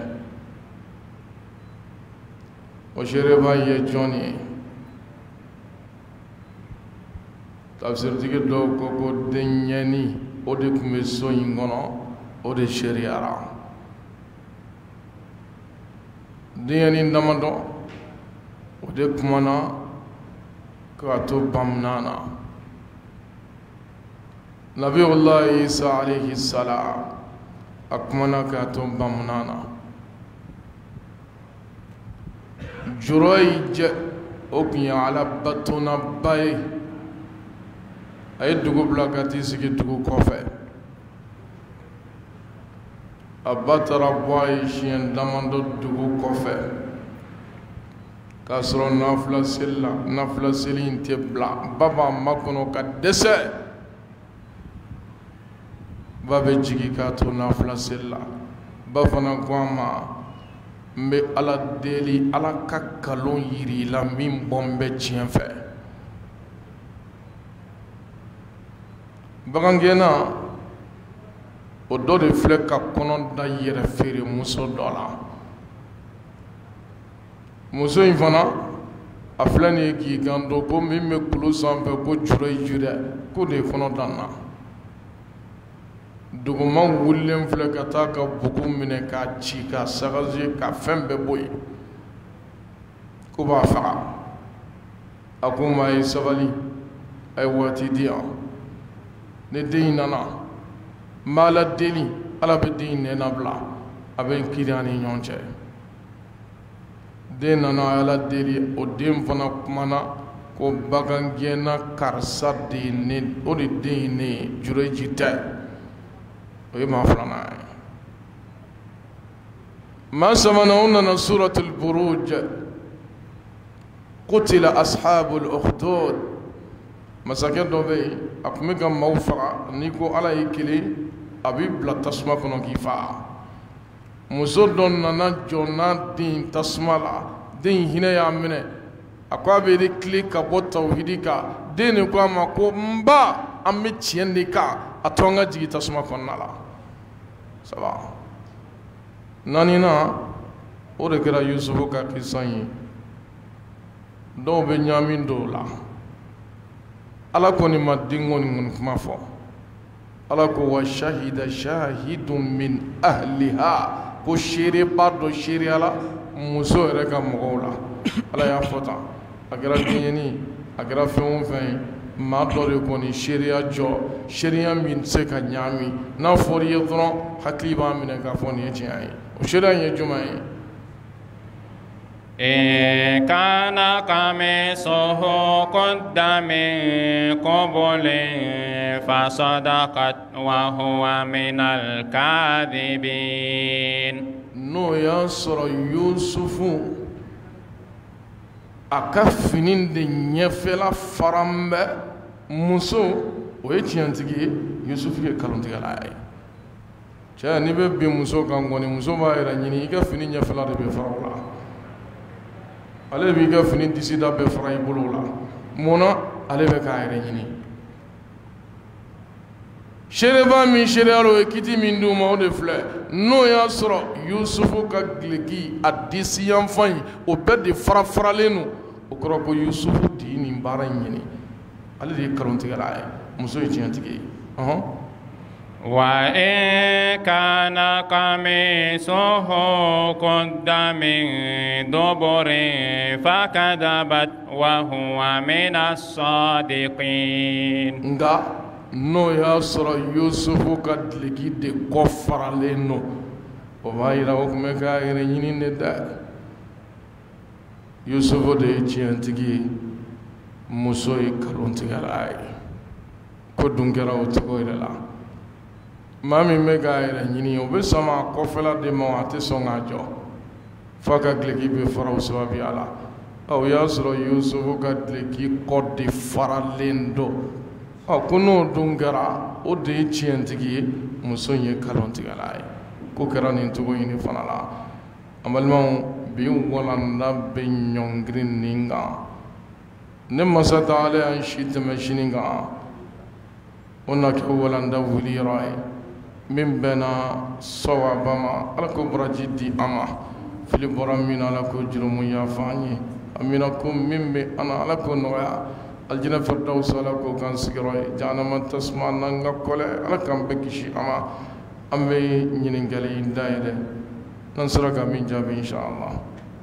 o seereba ye jɔn ye? tafsiritigi dɔw ko denɲɛni o de tun bɛ so in kɔnɔ o de seereyara. denɲɛni damadɔ o de kumana k'a to bamunan na. Nabiyullah Isa alayhi salam a kumana k'a to bamunan na. Jurayj o tun ye Ala batonaba ye. a ye dugu bila ka t'i sigi dugu kɔfɛ. a ba taara bɔ a ye siɲɛ damadɔ dugu kɔfɛ k'a sɔrɔ nafila seli la nafila seli in tɛ bila. ba b'a makɔnɔ ka dɛsɛ. ba bɛ jigin k'a to nafila seli la. ba fana ko a ma n bɛ Ala deli Ala ka kalon yiri la min bɔ n bɛ tiɲɛ fɛ. bagangɛnna o dɔ de filɛ ka kɔnɔ da yɛrɛ feere muso dɔ la. muso in fana a filɛ nin ye k'i kan don ko min bɛ kulu sanfɛ ko Jurayj dɛ ko de ye kɔnɔ danna. duguma wulilen filɛ ka taa ka bugu minɛ k'a ci k'a sagaje ka fɛn bɛɛ bɔ yen ko b'a faga. a ko maa ye sabali a ye waati di yan. ne den in nana n b'a la deli Ala bɛ den in nɛn labila a bɛ kiiri an ni ɲɔgɔn cɛ. den nana a y'Ala deli o den fana kumana ko bagangɛnna karisa de ye ne o de den ye ne ye Jurayj tɛ. o ye maa filanan ye. maa sabanan o nana suratul buruj qutila ashabul ukhdud. masakɛ dɔ bɛ yen a tun bɛ ka maaw faga n'i ko Ala ye kelen a b'i bila tasuma kɔnɔ k'i faga. muso dɔ nana jɔ n'a den tasuma la den hinɛ y'a minɛ a ko a bɛ tile ka bɔ tawhidi kan. den de ko a ma ko n ba an bɛ tiɲɛ de kan a to an ka jigin tasuma kɔnɔna la saba naaninan o de kɛra Yusufu ka kisa ye dɔw bɛ ɲaami dɔw la ala kɔni ma den kɔni kuma fɔ ala ko wa shahida shahidun min ahliha ko seereba dɔ seereya la muso yɛrɛ ka mɔgɔw la ala y'a fɔ tan a kɛra denkɛnin a kɛra fɛn o fɛn ye maa dɔ de kɔni seereya jɔ seereya min tɛ se ka ɲaami n'a fɔra i ye dɔrɔn hakili b'a minɛ k'a fɔ nin ye tiɲɛ ye o seereya in ye jumɛn ye إن كان قميصه قد من قبل فصدقت وهو من الكاذبين n'o y'a sɔrɔ Yusufu a ka fini de ɲɛfɛla faran bɛ muso o ye tiɲɛtigi ye Yusufu ye kalontigɛla ye cɛ n'i bɛ bin muso kan kɔni muso b'a yɛrɛ ɲini i ka fini ɲɛfɛla de bɛ fara o la ale b'i ka fini disida bɛɛ fara i bolo la munna ale bɛ k'a yɛrɛ ɲini seereba min seereya o ye kiti min d'u ma o de filɛ n'o y'a sɔrɔ Yusufu ka gileki a disi yanfan in o bɛɛ de fara faralen don o kɔrɔ ko Yusufu de ye nin baara in ɲini ale de ye kalontigɛla ye muso ye tiɲɛtigi ye وإن كان قميصه قد من دبر فكذبت وهو من الصادقين nka n'o y'a sɔrɔ Yusufu ka gileki de kɔ faralen don o b'a yira o tun bɛ k'a yɛrɛ ɲini de dɛ Yusufu de ye tiɲɛtigi ye muso ye kalontigɛla ye ko dun kɛra o cogo yɛrɛ la maa min bɛ k'a yɛrɛ ɲini o bɛ sɔn a kɔfɛla de ma a tɛ sɔn k'a jɔ f'a ka gileki bɛ fara o sababuya la o y'a sɔrɔ Yusufu ka gileki kɔ de faralen don ko n'o dun kɛra o de ye tiɲɛtigi ye muso in ye kalontigɛla ye ko kɛra nin cogo in fana la an balimaw bi walanda bɛ ɲɔngiri nin kan ne masa Taala y'an si tɛmɛ sini kan o na kɛ walanda wuliyɔrɔ ye min bɛnna sawaba ma ala ko baraji di an ma fili bɔra min na ala ko jurumu yafa an ye amina ko min bɛ an na ala ko nɔgɔya aljina firdawsi ala ko k'an sigiyɔrɔ ye jahanama tasuma n'an ka kɔlɛ ala k'an bɛɛ kisi a ma an bɛ ɲininkali dayɛlɛ n'an sera ka min jaabi inshallah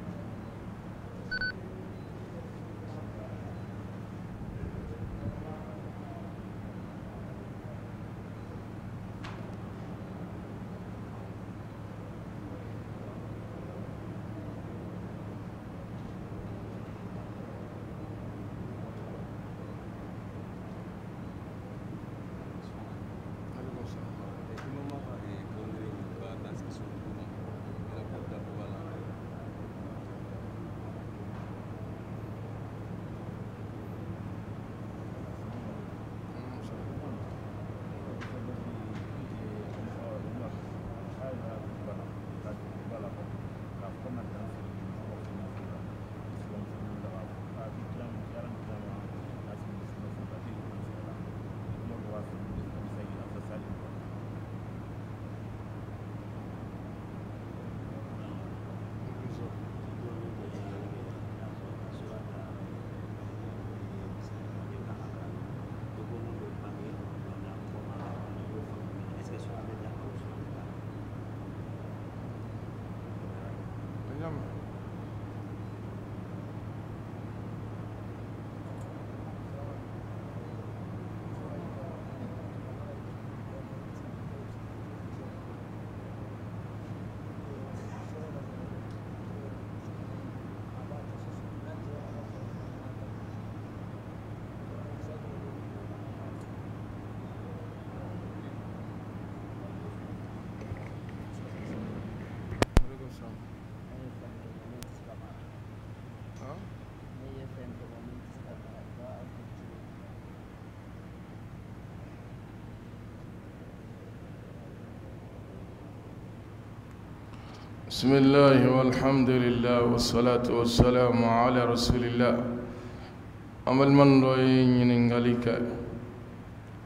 بسم الله والحمد لله والصلاة والسلام على رسول الله أمل من رأي ينغاليك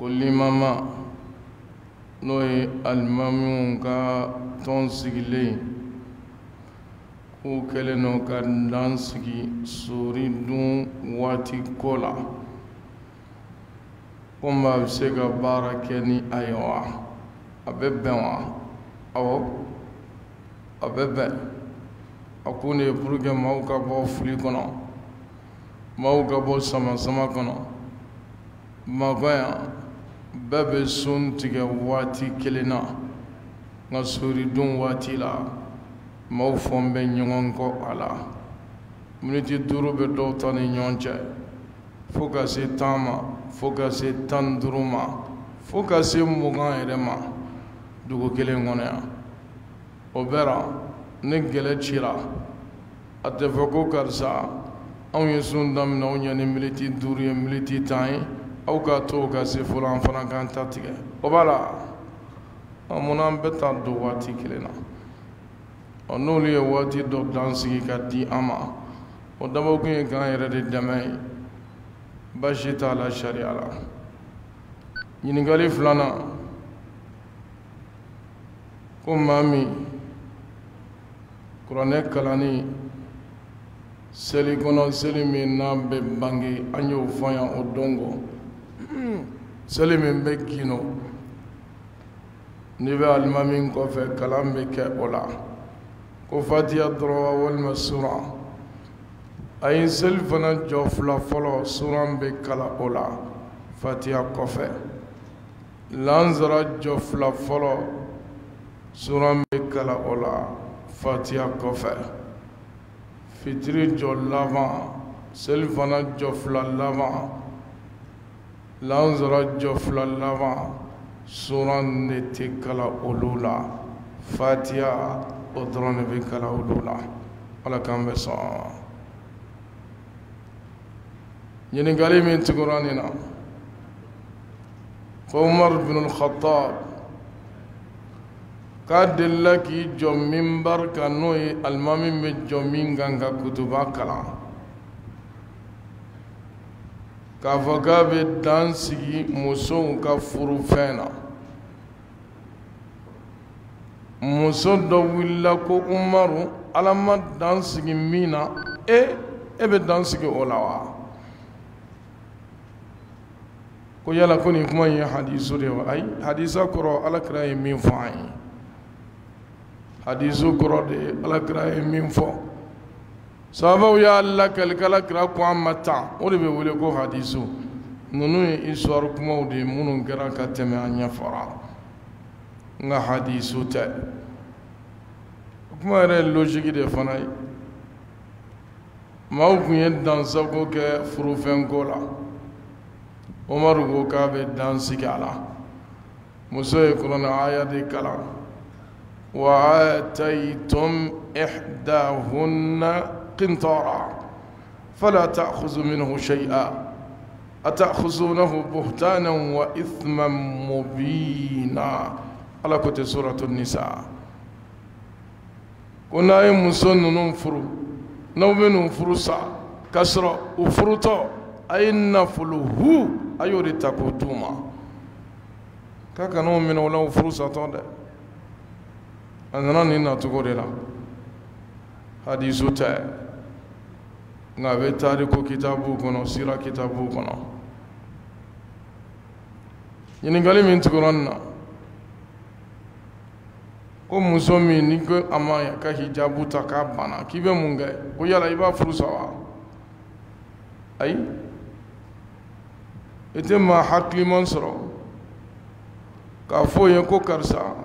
ko limama n'o ye alimamiw ka tɔn sigilen k'u kɛlen no ka dan sigi sori dun waati ko la ko maa bɛ se ka baara kɛ ni a ye wa a bɛ bɛn wa awɔ a bɛ bɛn a ko ne ye pour que maaw ka bɔ fili kɔnɔ maaw ka bɔ sama-sama kɔnɔ Bamakɔ yan bɛɛ bɛ sun tigɛ waati kelen na nka sori dun waati la maaw fɔn bɛ ɲɔgɔn kɔ a la miniti 5 bɛ dɔw ta ni ɲɔgɔn cɛ fo ka se 10 ma fo ka se 15 ma fo ka se 20 yɛrɛ ma dugu kelen kɔnɔ yan o bɛɛ la ni gɛlɛ cira a tɛ fɔ ko karisa anw ye sun daminɛ anw ɲɛ ni miniti 5 ye miniti 10 ye aw ka to ka se fɔlɔ an fana k'an ta tigɛ o b'a la munna an bɛ taa don waati kelen na n'olu ye waati dɔ dan sigi ka di an ma o dabɔkun ye k'an yɛrɛ de dɛmɛ ye baasi t'a la sariya la ɲininkali 2nan ko maa min kuranɛ kalanni seli kɔnɔ seli min n'a bɛ bange an y'o fɔ yan o donko seli min bɛ gindo n'i bɛ alimami kɔfɛ kalan bɛ kɛ o la ko fatiha dɔrɔn walima sura a ye seli fana jɔ 2 fɔlɔ sura bɛ kala o la fatiha kɔfɛ lansara jɔ 2 fɔlɔ sura bɛ kala o la fatiha kɔfɛ fitiri jɔ laban seli fana jɔ 2 laban lansara jɔ 2 laban sura ne tɛ kala olu la fatiha o dɔrɔn de bɛ kala olu la ala k'an bɛ sɔn ɲininkali min tugura nin na ko Umar bin al-Khattab k'a delila k'i jɔ minbar kan n'o ye alimami bɛ jɔ min kan ka kutuba kalan k'a fɔ k'a bɛ dan sigi musow ka furufɛn na muso dɔ wulila ko Umaru Ala ma dan sigi min na e bɛ dan sigi o la wa ko yala ko nin kuma in ye hadisu de wa ayi hadisa kɔrɔ Alakira ye min fɔ an ye hadisu kɔrɔ de Alakira ye min fɔ sahabaw y'a lakali k'Alakira ko an ma tan o de bɛ wele ko hadisu ninnu ye histoire kumaw de ye minnu kɛra ka tɛmɛ an ɲɛfɔra nka hadisu tɛ kuma yɛrɛ ye logique de fana ye maaw tun ye dansago kɛ furufɛnko la Umaru ko k'a bɛ dan sigi a la muso ye kuranɛ aya de kalan wa ataytum ihdahunna qintara fala ta'khudhu minhu shay'a أتأخذونه بهتانا وإثما مبينا على كتب سورة النساء كنا يمسون ننفرو نوبن فرصة كسر وفرطة أين فلوه أيوري تكوتوما كاكا نومن ولا فرصة تود أنا نينا تقول لا حديث تاع ngabe tariku kitabu kono sira kitabu kono ɲininkali min tuguran na ko muso min ni ko a ma ka hijabu ta k'a banna k'i bɛ mun kɛ ko yala i b'a furu sa wa ayi i tɛ maa hakiliman sɔrɔ k'a fɔ o ye ko karisa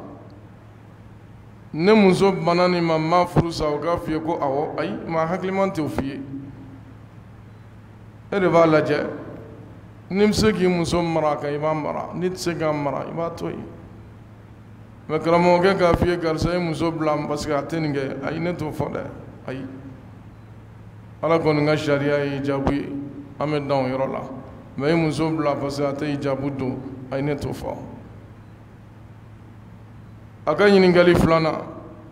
ne muso banna nin ma ma furu sa o k'a f'i ye ko awɔ ayi maa hakiliman t'o f'i ye e de b'a lajɛ ni bɛ se k'i muso mara kan i b'a mara ni tɛ se k'a mara i b'a to yen mɛ karamɔgɔkɛ k'a f'i ye karisa ye muso bila parce que a tɛ nin kɛ ayi ne t'o fɔ dɛ ayi ala kɔni ka sariya ye hijabu ye an bɛ dan o yɔrɔ la mɛ i muso bila parce que a tɛ hijabu don ayi ne t'o fɔ a ka ɲininkali 2nan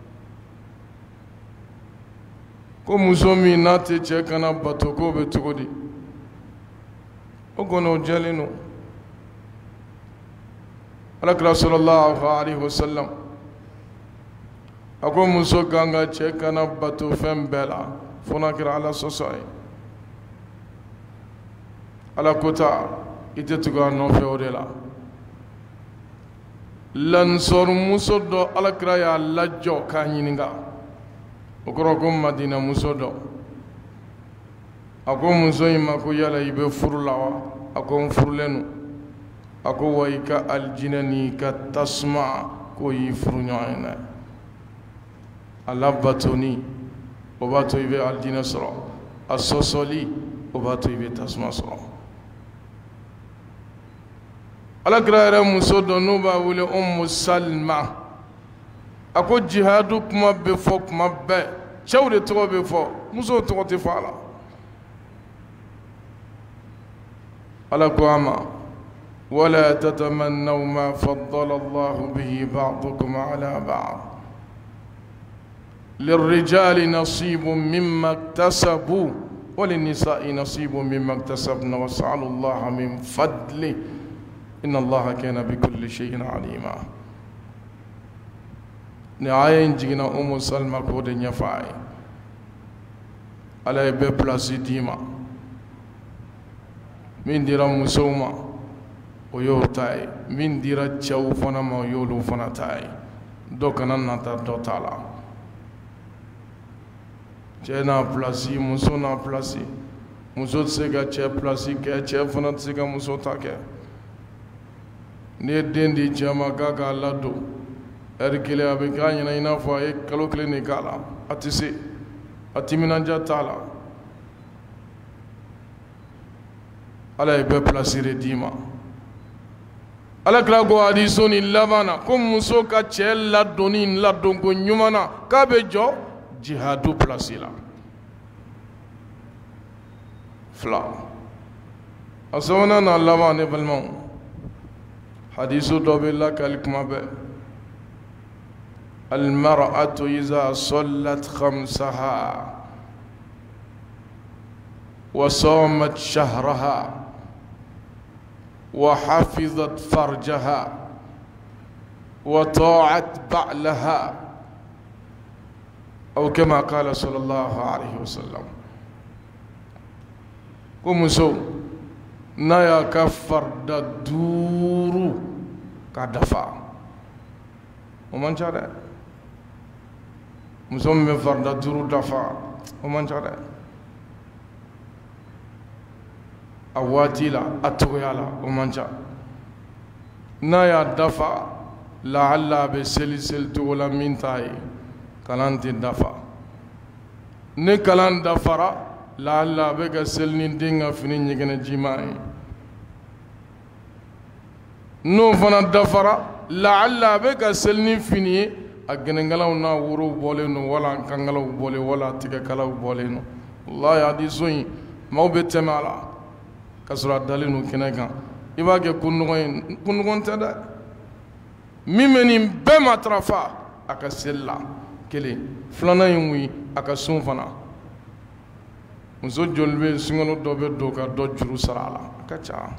ko muso min n'a tɛ cɛ kana bato k'o bɛ cogo di o kɔni o jɛlen don alakira sallallahu alaihi wasallam ako muso ganga cɛ kana bato fɛn bɛɛ la fo n'a kɛra ala sɔsɔ ye ala kota i tɛ tugu a nɔfɛ o de la lansɔr muso dɔ alakira y'a lajɔ k'a ɲininka o kɔrɔ ko madina muso dɔ a ko muso in ma ko yala i bɛ furu la wa a ko n furulen don a ko wa i ka alijinɛ ni ka tasuma k'o y'i furu ɲɔgɔn ye dɛ a labatoni o b'a to i bɛ alijinɛ sɔrɔ a sɔsɔli o b'a to i bɛ tasuma sɔrɔ alakira yɛrɛ muso dɔ n'o b'a wele Ummu Salma a ko jihadu kuma bɛ fɔ kuma bɛɛ cɛw de tɔgɔ bɛ fɔ musow tɔgɔ tɛ fɔ a la ala ko a ma wala tatamannaw ma faddala Allahu bihi ba'dakum ala ba'd للرجال نصيب مما اكتسبوا وللنساء نصيب مما اكتسبن واسألوا الله من فضله إن الله كان بكل شيء عليما نعاين جينا أم سلمى كود نفاي على ببلاسي ديما من ديرا مسوما ويوتاي من ديرا تشاو فنا ما يولو فنا تاي دو كنا نتا دو تالا cɛ n'a place muso n'a place muso tɛ se ka cɛ place kɛ cɛ fana tɛ se ka muso ta kɛ n'i ye den di cɛ ma k'a k'a ladon ɛri kelen a bɛ k'a ɲɛna i n'a fɔ a ye kalo kelen de k'a la a tɛ se a timinanja t'a la ala ye bɛɛ place de d'i ma ala kira ko hadiso ni laban na ko muso ka cɛ ladonni ladonko ɲuman na k'a bɛ jɔ jihadu place la fila a sabanan n'a laban ne balimaw hadiso dɔ bɛ lakali kuma bɛɛ almar'atu iza sallat khamsaha wa samat shahraha wa hafizat farjaha wa ta'at ba'laha أو كما قال صلى الله عليه وسلم كمسو نايا كفر دورو كدفع ومن شاء مسو مفر دورو دفع ومن شاء أواتيلا أتويالا ومن شاء نايا دفع لعل بسلسل ولا من تاي kalan tɛ dafa ni kalan dafara laala a bɛ ka seli ni den ka fini ɲɛgɛnɛ jiman ye n'o fana dafara laala a bɛ ka seli ni fini ye a gɛnɛnkalaw n'a worow bɔlen don wala kankalaw bɔlen wala tigɛkalaw bɔlen don wallahi hadiso in maaw bɛ tɛmɛ a la ka sɔrɔ a dalen don kɛnɛ kan i b'a kɛ ko nɔgɔ ye ko nɔgɔ tɛ dɛ min bɛ nin bɛɛ matarafa a ka seli la kelen filanan in wi a ka sun fana muso joli bɛ sunkalo dɔ bɛ don ka dɔ juru sara a la a ka ca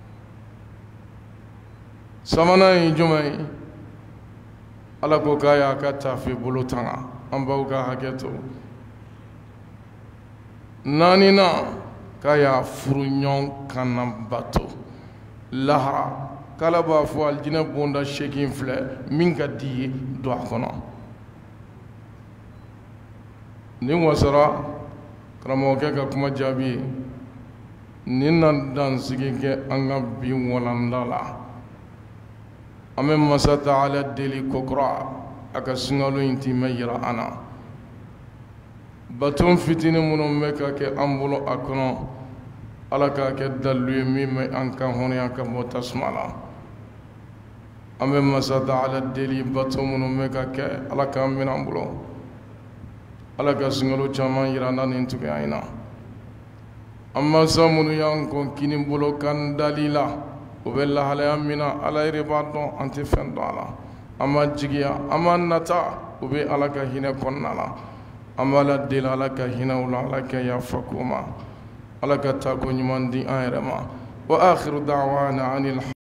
sabanan ye jumɛn ye ala ko k'a y'a ka taafe bolo tanga an baw ka hakɛ to naaninan k'a y'a furu ɲɔgɔn kana bato lahara k'ala b'a fɔ alijinɛ bonda 8 filɛ min ka di ye don a kɔnɔ nin wasara karamɔgɔkɛ ka kuma jaabi ye nin na dansigi kɛ an ka bi walanda la an bɛ masa taala deli kokura a ka sunkalo in timɛ yira an na baton fitinin minnu bɛ ka kɛ an bolo a kɔnɔ ala k'a kɛ dalilu ye min bɛ an kan hɔrɔnya ka bɔ tasuma la an bɛ masa taala deli baton minnu bɛ ka kɛ ala k'an minɛ an bolo ala ka sunkalo caman yira an na nin cogoya in na an masa minnu y'an kɔn kini bolo kan dali la o bɛ lahalaya min na ala yɛrɛ b'a dɔn an tɛ fɛn dɔn a la an ma jigiya an ma nata o bɛ ala ka hinɛ kɔnɔna la an b'a la deli ala ka hinɛ o la ala ka yafa k'o ma ala ka taa ko ɲuman di an yɛrɛ ma wa akhiru da'wana anil